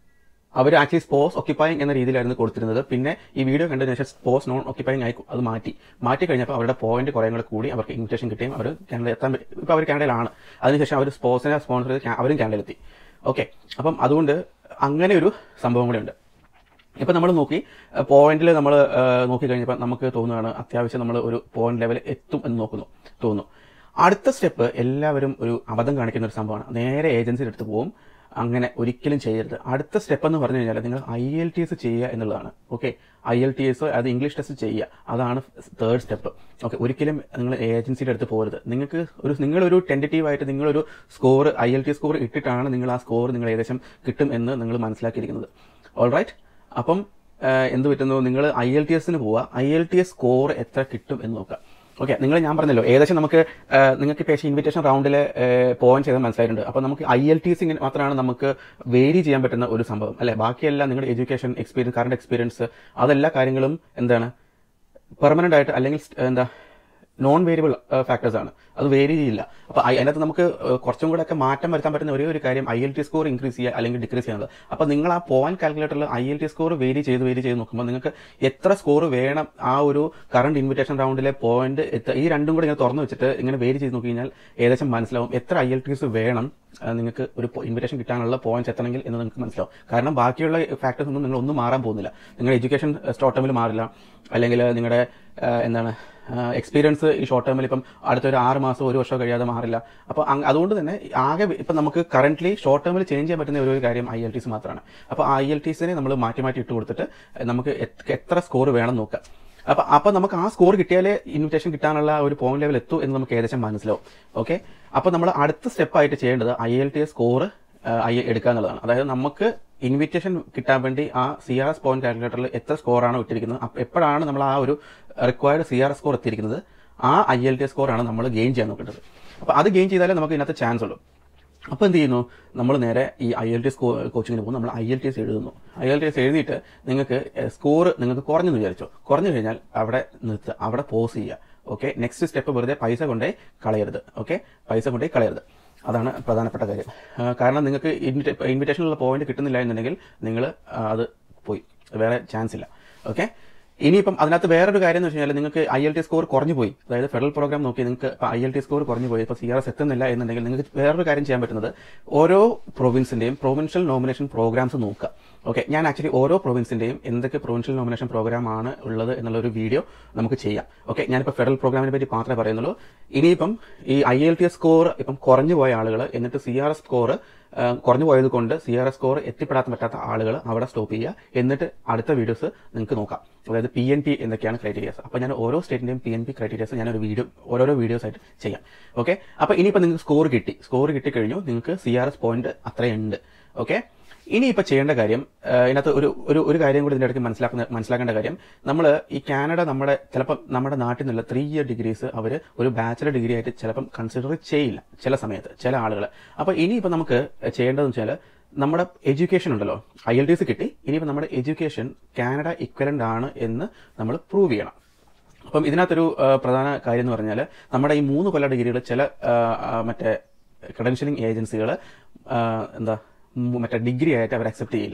അവർ ആക്ച്വലി സ്പോർട്സ് ഒക്യുപ്പൈങ് എന്ന രീതിയിലായിരുന്നു കൊടുത്തിരുന്നത്. പിന്നെ ഈ വീഡിയോ കണ്ടതിന് ശേഷം സ്പോർട്സ് നോൺ ഒക്യുപ്പൈങ് ആയി അത് മാറ്റി മാറ്റി കഴിഞ്ഞപ്പോൾ അവരുടെ പോയിന്റ് കുറേ കൂടെ കൂടി അവർക്ക് ഇൻവിറ്റേഷൻ കിട്ടുകയും അവർ കാനഡയിൽ എത്താൻ പറ്റും. ഇപ്പോൾ അവർ കാനഡയിലാണ്. അതിനുശേഷം അവർ സ്പോർട്സിനെ സ്പോൺസർ ചെയ്ത് അവരും കാനഡയിലെത്തി. ഓക്കെ, അപ്പം അതുകൊണ്ട് അങ്ങനെ ഒരു സംഭവം കൂടെ ഉണ്ട്. ഇപ്പം നമ്മൾ നോക്കി പോയിന്റിൽ നമ്മൾ നോക്കിക്കഴിഞ്ഞപ്പോൾ നമുക്ക് തോന്നുകയാണ് അത്യാവശ്യം നമ്മൾ ഒരു പോയിന്റ് ലെവൽ എത്തും എന്ന് നോക്കുന്നു തോന്നുന്നു. അടുത്ത സ്റ്റെപ്പ് എല്ലാവരും ഒരു അബദ്ധം കാണിക്കുന്ന ഒരു സംഭവമാണ്. നേരെ ഏജൻസിയുടെ അടുത്ത് പോകും. അങ്ങനെ ഒരിക്കലും ചെയ്യരുത്. അടുത്ത സ്റ്റെപ്പ് എന്ന് പറഞ്ഞു കഴിഞ്ഞാൽ നിങ്ങൾ ഐ എൽ ടി എസ് ചെയ്യുക എന്നുള്ളതാണ്. Okay, I L T S അത് ഇംഗ്ലീഷ് ടെസ്റ്റ് ചെയ്യുക, അതാണ് തേർഡ് സ്റ്റെപ്പ്. ഓക്കെ, ഒരിക്കലും നിങ്ങൾ ഏജൻസിയുടെ അടുത്ത് പോകരുത്. നിങ്ങൾക്ക് ഒരു നിങ്ങളൊരു ടെൻറ്റേറ്റീവായിട്ട് നിങ്ങളൊരു score I L T score ഇട്ടിട്ടാണ് നിങ്ങൾ ആ സ്കോർ നിങ്ങൾ ഏകദേശം കിട്ടും എന്ന് നിങ്ങൾ മനസ്സിലാക്കിയിരിക്കുന്നത്. ഓൾ റൈറ്റ്, അപ്പം എന്ത് പറ്റുന്നു, നിങ്ങൾ ഐ എൽ ടി എസിന് പോവുക. I L T S score എത്ര കിട്ടും എന്ന് നോക്കുക. ഓക്കെ, നിങ്ങൾ ഞാൻ പറഞ്ഞല്ലോ ഏകദേശം നമുക്ക് നിങ്ങൾക്ക് ഇപ്പോൾ ഇൻവിറ്റേഷൻ റൗണ്ടിൽ പോയിന്റ് ചെയ്താൽ മനസ്സിലായിട്ടുണ്ട്. അപ്പോൾ നമുക്ക് ഐ എൽ ടി എസ് ഇങ്ങനെ മാത്രമാണ് നമുക്ക് വേരി ചെയ്യാൻ പറ്റുന്ന ഒരു സംഭവം അല്ലേ. ബാക്കിയെല്ലാം നിങ്ങളുടെ എഡ്യൂക്കേഷൻ എക്സ്പീരിയൻസ്, കറണ്ട് എക്സ്പീരിയൻസ്, അതെല്ലാ കാര്യങ്ങളും എന്താണ് പെർമനന്റ് ആയിട്ട് അല്ലെങ്കിൽ എന്താ നോൺ വേരിയബിൾ ഫാക്ടേഴ്സ് ആണ്. അത് വേരി ചെയ്യില്ല. അപ്പോൾ അതിനകത്ത് നമുക്ക് കുറച്ചും കൂടെ ഒക്കെ മാറ്റം വരുത്താൻ പറ്റുന്ന ഒരേ ഒരു കാര്യം I L T score increase ചെയ്യുക അല്ലെങ്കിൽ ഡിക്രീസ് ചെയ്യുന്നത്. അപ്പോൾ നിങ്ങൾ ആ പോയിന്റ് കാൽക്കുലേറ്ററിൽ I L T score vary ചെയ്ത് വേരി ചെയ്ത് നോക്കുമ്പോൾ നിങ്ങൾക്ക് എത്ര സ്കോർ വേണം ആ ഒരു കറണ്ട് ഇൻവിറ്റേഷൻ റൗണ്ടിലെ പോയിന്റ് ഈ രണ്ടും കൂടെ ഇങ്ങനെ തുറന്നു വെച്ചിട്ട് ഇങ്ങനെ വേരി ചെയ്ത് നോക്കി കഴിഞ്ഞാൽ ഏകദേശം മനസ്സിലാവും എത്ര ഐ എൽ ടി എസ് വേണം നിങ്ങൾക്ക് ഒരു ഇൻവിറ്റേഷൻ കിട്ടാനുള്ള പോയിന്റ്സ് എത്തണമെങ്കിൽ എന്ന് നിങ്ങൾക്ക് മനസ്സിലാവും. കാരണം ബാക്കിയുള്ള ഫാക്ടേഴ്സ് ഒന്നും നിങ്ങൾ ഒന്നും മാറാൻ പോകുന്നില്ല. നിങ്ങളുടെ എഡ്യൂക്കേഷൻ ഷോർട്ട് ടേമിൽ മാറില്ല, അല്ലെങ്കിൽ നിങ്ങളുടെ എന്താണ് എക്സ്പീരിയൻസ് ഈ ഷോർട്ട് ടേമിൽ ഇപ്പം അടുത്തൊരു ആറ് മാസം ഒരു വർഷം കഴിയാതെ മാറില്ല. അപ്പോൾ അതുകൊണ്ട് തന്നെ ആകെ ഇപ്പം നമുക്ക് കറന്റ്ലി ഷോർട്ട് ടേമിൽ ചേഞ്ച് ചെയ്യാൻ പറ്റുന്ന ഒരു കാര്യം ഐ എൽ ടി എസ് മാത്രമാണ്. അപ്പോൾ ഐ എൽ ടി എസിനെ നമ്മൾ മാറ്റി മാറ്റി ഇട്ട് കൊടുത്തിട്ട് നമുക്ക് എത്ര സ്കോർ വേണം നോക്കാം. അപ്പം അപ്പം നമുക്ക് ആ സ്കോർ കിട്ടിയാലേ ഇൻവിറ്റേഷൻ കിട്ടാനുള്ള ഒരു പോയിന്റ് ലെവൽ എത്തൂ എന്ന് നമുക്ക് ഏകദേശം മനസ്സിലാവും. ഓക്കെ, അപ്പോൾ നമ്മൾ അടുത്ത സ്റ്റെപ്പായിട്ട് ചെയ്യേണ്ടത് I L T S score ഐ എടുക്കുക എന്നുള്ളതാണ്. അതായത് നമുക്ക് ഇൻവിറ്റേഷൻ കിട്ടാൻ വേണ്ടി ആ സി ആർ എസ് പോയിന്റ് കാൽക്കുലേറ്ററിൽ എത്ര സ്കോറാണ് ഇട്ടിരിക്കുന്നത്, എപ്പോഴാണ് നമ്മൾ ആ ഒരു required C R S score എത്തിയിരിക്കുന്നത്, ആ ഐ എൽ ടി എസ് സ്കോറാണ് നമ്മൾ ഗെയിൻ ചെയ്യാൻ നോക്കേണ്ടത്. അപ്പോൾ അത് ഗെയിൻ ചെയ്താലേ നമുക്ക് ഇതിനകത്ത് ചാൻസ് ഉള്ളൂ. അപ്പോൾ എന്ത് ചെയ്യുന്നു, നമ്മൾ നേരെ ഈ ഐ എൽ ടി എസ് കോച്ചിങ്ങിന് പോകും. നമ്മൾ ഐ എൽ ടി എസ് എഴുതുന്നു. ഐ എൽ ടി എസ് എഴുതിയിട്ട് നിങ്ങൾക്ക് സ്കോർ നിങ്ങൾക്ക് കുറഞ്ഞെന്ന് വിചാരിച്ചോ, കുറഞ്ഞു കഴിഞ്ഞാൽ അവിടെ നിർത്തുക, അവിടെ പോസ് ചെയ്യുക. ഓക്കെ, നെക്സ്റ്റ് സ്റ്റെപ്പ് വെറുതെ പൈസ കൊണ്ടേ കളയരുത്. ഓക്കെ, പൈസ കൊണ്ടേ കളയരുത്, അതാണ് പ്രധാനപ്പെട്ട കാര്യം. കാരണം നിങ്ങൾക്ക് ഇൻവിറ്റേഷനുള്ള പോയിന്റ് കിട്ടുന്നില്ല എന്നുണ്ടെങ്കിൽ നിങ്ങൾ അത് പോയി, വേറെ ചാൻസ് ഇല്ല. ഓക്കെ, ഇനിയിപ്പം അതിനകത്ത് വേറൊരു കാര്യം എന്ന് വെച്ച് കഴിഞ്ഞാൽ നിങ്ങൾക്ക് ഐ എൽ ടി സ്കോർ കുറഞ്ഞു പോയി, അതായത് ഫെഡറൽ പ്രോഗ്രാം നോക്കി നിങ്ങൾക്ക് ഇപ്പോൾ ഐ എൽ ടി സ്കോർ കുറഞ്ഞു പോയി, ഇപ്പോൾ സി ആർ എസ് എത്തുന്നില്ല എന്നുണ്ടെങ്കിൽ നിങ്ങൾക്ക് വേറൊരു കാര്യം ചെയ്യാൻ പറ്റുന്നത് ഓരോ പ്രൊവിൻസിന്റെയും പ്രൊവിൻഷ്യൽ നോമിനേഷൻ പ്രോഗ്രാംസ് നോക്കുക. ഓക്കെ, ഞാൻ ആക്ച്വലി ഓരോ പ്രൊവിൻസിന്റെയും എന്തൊക്കെ പ്രൊവിൻഷ്യൽ നോമിനേഷൻ പ്രോഗ്രാം ആണ് ഉള്ളത് എന്നുള്ള ഒരു വീഡിയോ നമുക്ക് ചെയ്യാം. ഓക്കെ, ഞാനിപ്പോൾ ഫെഡറൽ പ്രോഗ്രാമിനെ പറ്റി മാത്രമേ പറയുന്നുള്ളൂ. ഇനിയിപ്പം ഈ I L T S score ഇപ്പം കുറഞ്ഞു പോയ ആളുകൾ എന്നിട്ട് സി ആർ എസ് സ്കോർ കുറഞ്ഞു പോയത് കൊണ്ട് സി ആർ എസ് സ്കോർ എത്തിപ്പെടാൻ പറ്റാത്ത ആളുകൾ അവിടെ സ്റ്റോപ്പ് ചെയ്യുക. എന്നിട്ട് അടുത്ത വീഡിയോസ് നിങ്ങൾക്ക് നോക്കാം. അതായത് പി എൻ പി എന്തൊക്കെയാണ് ക്രൈറ്റീരിയാസ്. അപ്പോൾ ഞാൻ ഓരോ സ്റ്റേറ്റിന്റെയും പി എൻ പി ക്രൈറ്റീരിയാസ് ഞാനൊരു വീഡിയോ ഓരോരോ വീഡിയോസ് ആയിട്ട് ചെയ്യാം. ഓക്കെ, അപ്പോൾ ഇനിയിപ്പോൾ നിങ്ങൾക്ക് സ്കോർ കിട്ടി സ്കോർ കിട്ടിക്കഴിഞ്ഞു നിങ്ങൾക്ക് സി ആർ എസ് പോയിന്റ് അത്രയുണ്ട്. ഓക്കെ, ഇനിയിപ്പോൾ ചെയ്യേണ്ട കാര്യം ഇതിനകത്ത് ഒരു ഒരു ഒരു കാര്യം കൂടി ഇതിൻ്റെ ഇടയ്ക്ക് മനസ്സിലാക്കുന്ന മനസ്സിലാക്കേണ്ട കാര്യം, നമ്മൾ ഈ കാനഡ നമ്മുടെ ചിലപ്പം നമ്മുടെ നാട്ടിൽ നിന്നുള്ള ത്രീ ഇയർ ഡിഗ്രീസ് അവർ ഒരു ബാച്ചിലർ ഡിഗ്രി ആയിട്ട് ചിലപ്പം കൺസിഡർ ചെയ്യില്ല ചില സമയത്ത് ചില ആളുകൾ. അപ്പോൾ ഇനിയിപ്പോൾ നമുക്ക് ചെയ്യേണ്ടതെന്ന് വെച്ചാൽ നമ്മുടെ എഡ്യൂക്കേഷൻ ഉണ്ടല്ലോ, ഐ എൽ ടി എസ് കിട്ടി, ഇനിയിപ്പോൾ നമ്മുടെ എഡ്യൂക്കേഷൻ കാനഡ ഇക്വലന്റ് ആണ് എന്ന് നമ്മൾ പ്രൂവ് ചെയ്യണം. അപ്പം ഇതിനകത്തൊരു പ്രധാന കാര്യം എന്ന് പറഞ്ഞാൽ നമ്മുടെ ഈ മൂന്ന് കൊല്ല ഡിഗ്രികൾ ചില മറ്റേ ക്രെഡൻഷ്യലിംഗ് ഏജൻസികൾ എന്താ മറ്റേ ഡിഗ്രി ആയിട്ട് അവർ അക്സെപ്റ്റ് ചെയ്യില്ല.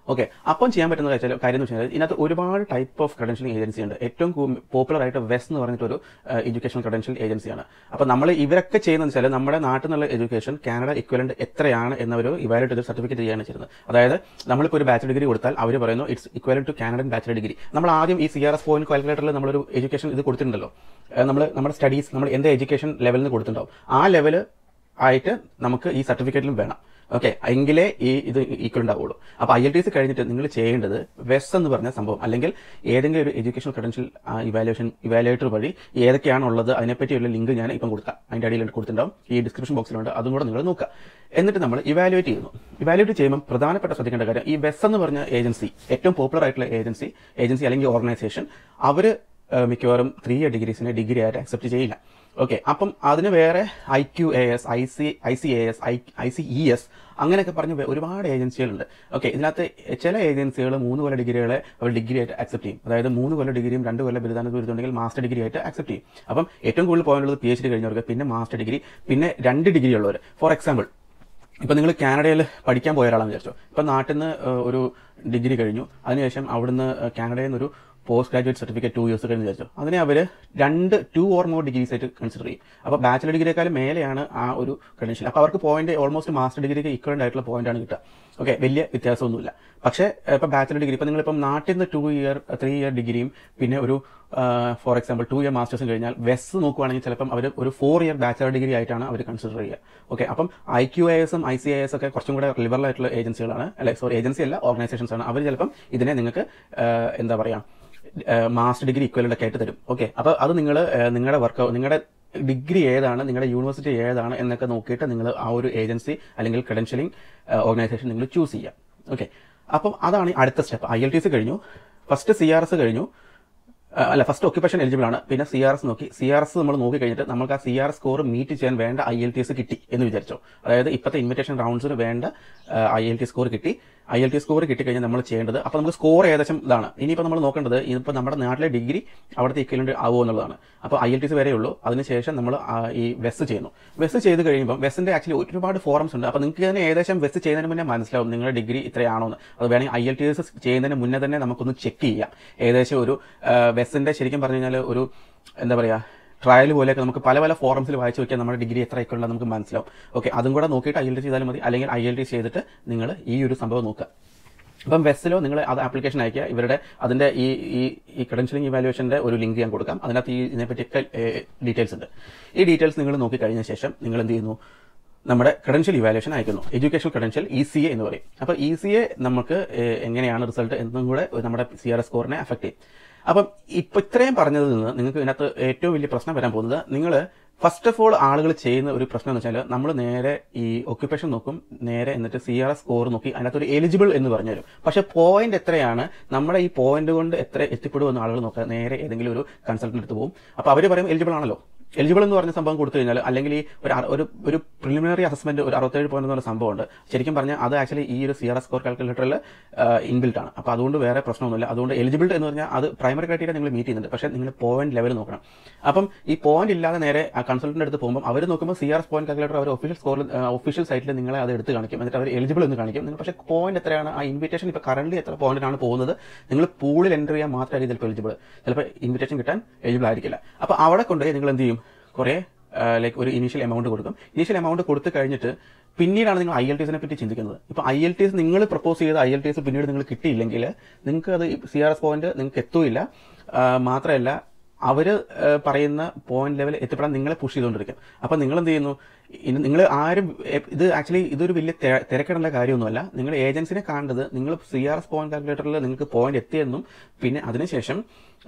ഓക്കെ, അപ്പം ചെയ്യാൻ പറ്റുന്ന കാര്യം എന്ന് വെച്ചാൽ ഇതിനകത്ത് ഒരുപാട് ടൈപ്പ് ഓഫ് ക്രെഡൻഷ്യലിംഗ് ഏജൻസി ഉണ്ട്. ഏറ്റവും പോപ്പുലർ ആയിട്ട് വെസ്റ്റ് എന്ന് പറഞ്ഞിട്ടൊരു എഡ്യൂക്കേഷൻ ക്രെഡൻഷ്യൽ ഏജൻസിയാണ്. അപ്പോൾ നമ്മൾ ഇവരൊക്കെ ചെയ്യുന്നത് വെച്ചാൽ നമ്മുടെ നാട്ടിൽ നിന്നുള്ള എഡ്യൂക്കേഷൻ കാനഡ ഇക്വലന്റ് എത്രയാണ് എന്നൊരു ഇവാലുവേറ്റ് ചെയ്ത് സർട്ടിഫിക്കറ്റ് ചെയ്യാണ് ചെയ്യുന്നത്. അതായത് നമ്മളിപ്പോൾ ഒരു ബാച്ചിലർ ഡിഗ്രി കൊടുത്താൽ അവർ പറയുന്നു it's equivalent to Canadian bachelor degree. നമ്മൾ ആദ്യം ഈ സി ആർ എസ് പോയിന്റ് കാൽക്കുലേറ്ററിൽ നമ്മളൊരു എഡ്യൂക്കേഷൻ ഇത് കൊടുത്തിട്ടുണ്ടല്ലോ, നമ്മൾ നമ്മുടെ സ്റ്റഡീസ് നമ്മൾ എന്ത് എഡ്യൂക്കേഷൻ ലെവലിൽ നിന്ന് കൊടുത്തിട്ടുണ്ടാവും, ആ ലെവൽ ആയിട്ട് നമുക്ക് ഈ സർട്ടിഫിക്കറ്റിലും വേണം. ഓക്കെ, എങ്കിലേ ഈ ഇത് ഈക്വൽ ഉണ്ടാവുള്ളൂ. അപ്പോൾ ഐ എൽ ടി എസ് കഴിഞ്ഞിട്ട് നിങ്ങൾ ചെയ്യേണ്ടത് വെസ് എന്ന് പറഞ്ഞ സംഭവം അല്ലെങ്കിൽ ഏതെങ്കിലും ഒരു എഡ്യൂക്കേഷൻ ക്രെഡൻഷ്യൽ ഇവാലുവേഷൻ ഇവാലുവേറ്റർ വഴി ഏതൊക്കെയാണുള്ളത് അതിനെപ്പറ്റിയുള്ള ലിങ്ക് ഞാൻ ഇപ്പം കൊടുക്കാം, അതിൻ്റെ അടിയിൽ കൊടുത്തിട്ടുണ്ടാവും, ഈ ഡിസ്ക്രിപ്ഷൻ ബോക്സിലുണ്ട്, അതും കൂടെ നിങ്ങൾ നോക്കുക. എന്നിട്ട് നമ്മൾ ഇവാലുവേറ്റ് ചെയ്യുന്നു. ഇവാലുവേറ്റ് ചെയ്യുമ്പോൾ പ്രധാനപ്പെട്ട ശ്രദ്ധിക്കേണ്ട കാര്യം, ഈ വെസ് എന്ന് പറഞ്ഞ ഏജൻസി ഏറ്റവും പോപ്പുലർ ആയിട്ടുള്ള ഏജൻസി ഏജൻസി അല്ലെങ്കിൽ ഓർഗനൈസേഷൻ അവർ മിക്കവാറും ത്രീ ഇയർ ഡിഗ്രീസിനെ ഡിഗ്രി ആയിട്ട് അക്സെപ്റ്റ് ചെയ്യില്ല. ഓക്കെ, അപ്പം അതിന് വേറെ I Q A S, I C I C A S, I I C E S അങ്ങനെയൊക്കെ പറഞ്ഞ് ഒരുപാട് ഏജൻസികളുണ്ട്. ഓക്കെ, ഇതിനകത്ത് ചില ഏജൻസികൾ മൂന്ന് കൊല്ലം ഡിഗ്രികളെ അവർ ഡിഗ്രി ആയിട്ട് അക്സെപ്റ്റ് ചെയ്യും. അതായത് മൂന്ന് കൊല്ലം ഡിഗ്രിയും രണ്ട് കൊല്ലം ബിരുദാന ബിരുദമുണ്ടെങ്കിൽ മാസ്റ്റർ ഡിഗ്രി ആയിട്ട് അക്സെപ്റ്റ് ചെയ്യും. അപ്പം ഏറ്റവും കൂടുതൽ പോകാനുള്ളത് പി എച്ച് ഡി കഴിഞ്ഞവർക്ക്, പിന്നെ മാസ്റ്റർ ഡിഗ്രി, പിന്നെ രണ്ട് ഡിഗ്രി ഉള്ളവർ. ഫോർ എക്സാമ്പിൾ, ഇപ്പം നിങ്ങൾ കാനഡയിൽ പഠിക്കാൻ പോയ ഒരാളാണെന്ന് വിചാരിച്ചോ. ഇപ്പം നാട്ടിൽ നിന്ന് ഒരു ഡിഗ്രി കഴിഞ്ഞു, അതിനുശേഷം അവിടുന്ന് കാനഡയിൽ നിന്നൊരു post graduate certificate two years കഴിഞ്ഞ് വിചാരിച്ചു. അതിനെ അവർ രണ്ട് ടു ഓർ മോർ ഡിഗ്രീസ് ആയിട്ട് കൺസിഡർ ചെയ്യും. അപ്പോൾ ബാച്ചിലർ ഡിഗ്രിയേക്കാളും മേലെയാണ് ആ ഒരു ക്രെഡൻഷ്യൽ. അപ്പോൾ അവർക്ക് പോയിന്റ് ഓൾമോസ്റ്റ് മാസ്റ്റർ ഡിഗ്രിക്ക് ഈക്വലന്റ് ആയിട്ടുള്ള പോയിന്റാണ് കിട്ടുക. ഓക്കെ, വലിയ വ്യത്യാസമൊന്നുമില്ല. പക്ഷേ ഇപ്പം ബാച്ചിലർ ഡിഗ്രി ഇപ്പം നിങ്ങളിപ്പം നാട്ടിൽ നിന്ന് ടു ഇയർ ത്രീ ഇയർ ഡിഗ്രിയും പിന്നെ ഒരു ഫോർ എക്സാമ്പിൾ ടു ഇയർ മാസ്റ്റേഴ്സും കഴിഞ്ഞാൽ വെസ് നോക്കുവാണെങ്കിൽ ചിലപ്പം അവർ ഒരു ഫോർ ഇയർ ബാച്ചിലർ ഡിഗ്രി ആയിട്ടാണ് അവർ കൺസിഡർ ചെയ്യുക. ഓക്കെ, അപ്പം ഐ ക്യു ഐ എസും ഐ സി ഐ എസ് ഒക്കെ കുറച്ചും കൂടെ ലിബറൽ ആയിട്ടുള്ള ഏജൻസികളാണ്, അല്ലെ സോറി ഏജൻസി അല്ല ഓർഗനൈസേഷൻസ് ആണ്. അവർ ചിലപ്പം ഇതിനെ നിങ്ങൾക്ക് എന്താ പറയുക മാസ്റ്റർ ഡിഗ്രി ഇക്വലന്റ് ഒക്കെ ആയിട്ട് തരും. ഓക്കെ, അപ്പോൾ അത് നിങ്ങൾ നിങ്ങളുടെ വർക്ക് നിങ്ങളുടെ ഡിഗ്രി ഏതാണ്, നിങ്ങളുടെ യൂണിവേഴ്സിറ്റി ഏതാണ് എന്നൊക്കെ നോക്കിയിട്ട് നിങ്ങൾ ആ ഒരു ഏജൻസി അല്ലെങ്കിൽ ക്രെഡൻഷ്യലിംഗ് ഓർഗനൈസേഷൻ നിങ്ങൾ ചൂസ് ചെയ്യാം. ഓക്കെ, അപ്പം അതാണ് അടുത്ത step. I L T S കഴിഞ്ഞു, ഫസ്റ്റ് സി ആർ എസ് കഴിഞ്ഞു, അല്ല ഫസ്റ്റ് ഒക്യുപ്പേഷൻ എലിജിബിൾ ആണ്, പിന്നെ സി ആർ എസ് നോക്കി. സി ആർ എസ് നമ്മൾ നോക്കി കഴിഞ്ഞിട്ട് നമുക്ക് ആ C R S score meet ചെയ്യാൻ വേണ്ട ഐ എൽ ടി എസ് കിട്ടി എന്ന് വിചാരിച്ചോ. അതായത് ഇപ്പോഴത്തെ ഇൻവിറ്റേഷൻ റൗണ്ട്സിന് വേണ്ട ഐ എൽ ടി സ്കോർ കിട്ടി. ഐ എൽ ടി സ്കോർ കിട്ടിക്കഴിഞ്ഞാൽ നമ്മൾ ചെയ്യേണ്ടത്, അപ്പോൾ നമുക്ക് സ്കോർ ഏകദേശം ഇതാണ്. ഇനിയിപ്പോൾ നമ്മൾ നോക്കേണ്ടത് ഇതിപ്പോൾ നമ്മുടെ നാട്ടിലെ ഡിഗ്രി അവിടുത്തെ ഇക്വലന്റ് ആവുമോ എന്നുള്ളതാണ്. അപ്പോൾ ഐ എൽ ടി സി വരെ ഉള്ളൂ. അതിനുശേഷം നമ്മൾ ഈ വെസ് ചെയ്യുന്നു. വെസ് ചെയ്ത് കഴിയുമ്പോൾ വെസ്സിന്റെ ആക്ച്വലി ഒരുപാട് ഫോറംസ് ഉണ്ട്. അപ്പോൾ നിങ്ങൾക്ക് തന്നെ ഏകദേശം വെസ് ചെയ്യുന്നതിന് മുന്നേ മനസ്സിലാവും നിങ്ങളുടെ ഡിഗ്രി ഇത്രയാണോ എന്ന്. അത് വേണമെങ്കിൽ ഐ എൽ ടി എസ് ചെയ്യുന്നതിന് മുന്നേ തന്നെ നമുക്കൊന്ന് ചെക്ക് ചെയ്യാം. ഏകദേശം ഒരു വെസ്സിന്റെ ശരിക്കും പറഞ്ഞു കഴിഞ്ഞാൽ ഒരു എന്താ പറയുക ട്രയൽ പോലെയൊക്കെ നമുക്ക് പല പല ഫോറംസിൽ വായിച്ചു നോക്കിയാൽ നമ്മുടെ ഡിഗ്രി എത്ര ആയിക്കൊള്ളാം നമുക്ക് മനസ്സിലാവും. ഓക്കെ, അതും കൂടെ നോക്കിയിട്ട് ഐ എൽ ടി ചെയ്താലും മതി, അല്ലെങ്കിൽ ഐ എൽ ടി ചെയ്തിട്ട് നിങ്ങൾ ഈ ഒരു സംഭവം നോക്കുക. അപ്പം വെസ്സിലോ നിങ്ങൾ അത് ആപ്ലിക്കേഷൻ അയക്കുക. ഇവരുടെ അതിന്റെ ഈ ഈ ക്രെഡൻഷ്യലിംഗ് ഇവാലുവേഷന്റെ ഒരു ലിങ്ക് ഞാൻ കൊടുക്കാം. അതിനകത്ത് ഈ ഇതിനെപ്പറ്റിയൊക്കെ ഡീറ്റെയിൽസ് ഉണ്ട്. ഈ ഡീറ്റെയിൽസ് നിങ്ങൾ നോക്കി കഴിഞ്ഞ ശേഷം നിങ്ങൾ എന്ത് ചെയ്യുന്നു, നമ്മുടെ ക്രെഡൻഷ്യൽ ഇവാലുവേഷൻ അയക്കുന്നു. Education credential E C A എന്ന് പറയും. അപ്പോൾ ഇ സി എ നമുക്ക് എങ്ങനെയാണ് റിസൾട്ട് എന്നും കൂടെ നമ്മുടെ സി ആർ എസ് സ്കോറിനെ അഫക്ട് ചെയ്യും. അപ്പം ഇപ്പൊ ഇത്രയും പറഞ്ഞതിൽ നിന്ന് നിങ്ങൾക്ക് ഇതിനകത്ത് ഏറ്റവും വലിയ പ്രശ്നം വരാൻ പോകുന്നത്, നിങ്ങൾ ഫസ്റ്റ് ഓഫ് ഓൾ ആളുകൾ ചെയ്യുന്ന ഒരു പ്രശ്നം എന്ന് വെച്ചാൽ നമ്മൾ നേരെ ഈ ഒക്യുപ്പേഷൻ നോക്കും, നേരെ എന്നിട്ട് സി ആർ എസ് സ്കോർ നോക്കി അതിനകത്ത് ഒരു എലിജിബിൾ എന്ന് പറഞ്ഞു തരും. പക്ഷെ പോയിന്റ് എത്രയാണ്, നമ്മുടെ ഈ പോയിന്റ് കൊണ്ട് എത്ര എത്തിപ്പെടുമെന്ന് ആളുകൾ നോക്കുക, നേരെ ഏതെങ്കിലും ഒരു കൺസൾട്ടന്റ് എടുത്ത് പോകും. അപ്പോൾ അവർ പറയും എലിജിബിൾ ആണല്ലോ. എലിജിബിൾ എന്ന് പറഞ്ഞ സംഭവം കൊടുത്തു കഴിഞ്ഞാൽ, അല്ലെങ്കിൽ ഈ ഒരു ഒരു പ്രിലിമിനറി അസസ്മെന്റ് ഒരു അറുപത്തേഴ് പോയിന്റ് എന്ന് പറഞ്ഞ സംഭവമുണ്ട്. ശരിക്കും പറഞ്ഞാൽ അത് ആക്ച്വലി ഈ ഒരു C R S score calculator inbuilt ആണ്. അപ്പോൾ അതുകൊണ്ട് വേറെ പ്രശ്നമൊന്നുമില്ല. അതുകൊണ്ട് എലിജിബിൾ എന്ന് പറഞ്ഞാൽ അത് പ്രൈമറി ക്രൈറ്റീരിയ നിങ്ങൾ മീറ്റ് ചെയ്യുന്നുണ്ട്, പക്ഷേ നിങ്ങൾ പോയിന്റ് ലെവൽ നോക്കണം. അപ്പം ഈ പോയിന്റ് ഇല്ലാതെ നേരെ ആ കൺസൾട്ടന്റ് എടുത്ത് പോകുമ്പോൾ അവർ നോക്കുമ്പോൾ C R S point calculator അവർ ഒഫീഷ്യൽ സ്കോർ ഒഫീഷ്യൽ സൈറ്റിൽ നിങ്ങളെ അത് എടുത്ത് കാണിക്കും. എന്നിട്ട് അവർ എലിജിബിൾ എന്ന് കാണിക്കും. നിങ്ങൾ പക്ഷേ പോയിന്റ് എത്രയാണ്, ആ ഇൻവിറ്റേഷൻ ഇപ്പോൾ കറന്റ് എത്ര പോയിന്റിനാണ് പോകുന്നത്, നിങ്ങൾ പൂളിൽ എൻ്റർ ചെയ്യാൻ മാത്രമായിരിക്കും ചിലപ്പോൾ എലിജിബിൾ, ചിലപ്പോൾ ഇൻവിറ്റേഷൻ കിട്ടാൻ എലിജിബിൾ ആയിരിക്കില്ല. അപ്പോൾ അവിടെ കൊണ്ടുപോയി നിങ്ങൾ എന്ത് ചെയ്യും, കുറേ ലൈക്ക് ഒരു ഇനീഷ്യൽ എമൗണ്ട് കൊടുക്കും. ഇനീഷ്യൽ എമൗണ്ട് കൊടുത്തു കഴിഞ്ഞിട്ട് പിന്നീടാണ് നിങ്ങൾ ഐ എൽ ടി എസിനെ പറ്റി ചിന്തിക്കുന്നത്. ഇപ്പോൾ ഐ എൽ ടി എസ് നിങ്ങൾ പ്രപ്പോസ് ചെയ്ത ഐ എൽ ടി എസ് പിന്നീട് നിങ്ങൾ കിട്ടിയില്ലെങ്കിൽ നിങ്ങൾക്ക് അത് സി ആർ എസ് പോയിന്റ് നിങ്ങൾക്ക് എത്തൂല്ല. മാത്രമല്ല അവർ പറയുന്ന പോയിന്റ് ലെവൽ എത്തിപ്പെടാൻ നിങ്ങളെ പുഷ് ചെയ്തുകൊണ്ടിരിക്കും. അപ്പം നിങ്ങൾ എന്ത് ചെയ്യുന്നു, നിങ്ങൾ ആരും ഇത് ആക്ച്വലി ഇതൊരു വലിയ തിരക്കിടേണ്ട കാര്യമൊന്നുമല്ല. നിങ്ങൾ ഏജൻസിനെ കാണേണ്ടത് നിങ്ങൾ സി ആർ എസ് പോയിന്റ് കാൽക്കുലേറ്ററിൽ നിങ്ങൾക്ക് പോയിന്റ് എത്തിയെന്നും പിന്നെ അതിനുശേഷം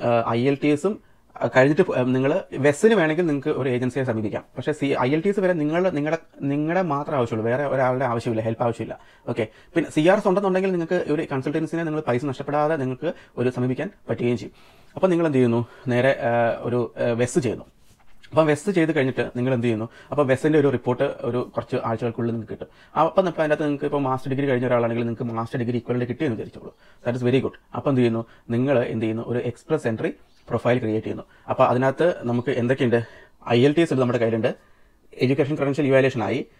ഐ എൽ ടി എസും കഴിഞ്ഞിട്ട് നിങ്ങൾ വെസ്സിന് വേണമെങ്കിൽ നിങ്ങൾക്ക് ഒരു ഏജൻസിയെ സമീപിക്കാം. പക്ഷേ C I L T S വരെ നിങ്ങൾ നിങ്ങളുടെ നിങ്ങളുടെ മാത്രം ആവശ്യമുള്ളൂ, വേറെ ഒരാളുടെ ആവശ്യമില്ല, ഹെൽപ്പ് ആവശ്യമില്ല. ഓക്കെ, പിന്നെ സി ആർ എസ് ഉണ്ടെന്നുണ്ടെങ്കിൽ നിങ്ങൾക്ക് ഒരു കൺസൾട്ടൻസിനെ നിങ്ങൾ പൈസ നഷ്ടപ്പെടാതെ നിങ്ങൾക്ക് ഒരു സമീപിക്കാൻ പറ്റുകയും ചെയ്യും. അപ്പോൾ നിങ്ങൾ എന്ത് ചെയ്യുന്നു, നേരെ ഒരു വെസ് ചെയ്യുന്നു. അപ്പം വെസ്റ്റ് ചെയ്ത് കഴിഞ്ഞിട്ട് നിങ്ങൾ എന്ത് ചെയ്യുന്നു, അപ്പോൾ വെസ്സിന്റെ ഒരു റിപ്പോർട്ട് ഒരു കുറച്ച് ആഴ്ചകൾക്കുള്ളിൽ നിങ്ങൾക്ക് കിട്ടും. അപ്പം ഇപ്പോൾ അതിനകത്ത് നിങ്ങൾക്ക് ഇപ്പോൾ മാസ്റ്റർ ഡിഗ്രി കഴിഞ്ഞ ഒരാളാണെങ്കിൽ നിങ്ങൾക്ക് മാസ്റ്റർ ഡിഗ്രി ഇക്വലന്റ് കിട്ടിയെന്ന് വിചാരിച്ചോളൂ. That is very good. അപ്പം എന്ത് ചെയ്യുന്നു, നിങ്ങൾ എന്ത് ചെയ്യുന്നു, ഒരു എക്സ്പ്രസ് എൻട്രി പ്രൊഫൈൽ ക്രിയേറ്റ് ചെയ്യുന്നു. അപ്പോൾ അതിനകത്ത് നമുക്ക് എന്തൊക്കെയുണ്ട്, ഐ എൽ ടി എസ് നമ്മുടെ കയ്യിലുണ്ട്, എഡ്യൂക്കേഷൻ ക്രെഡൻഷ്യൽ ഇവാലുവേഷൻ ആയി,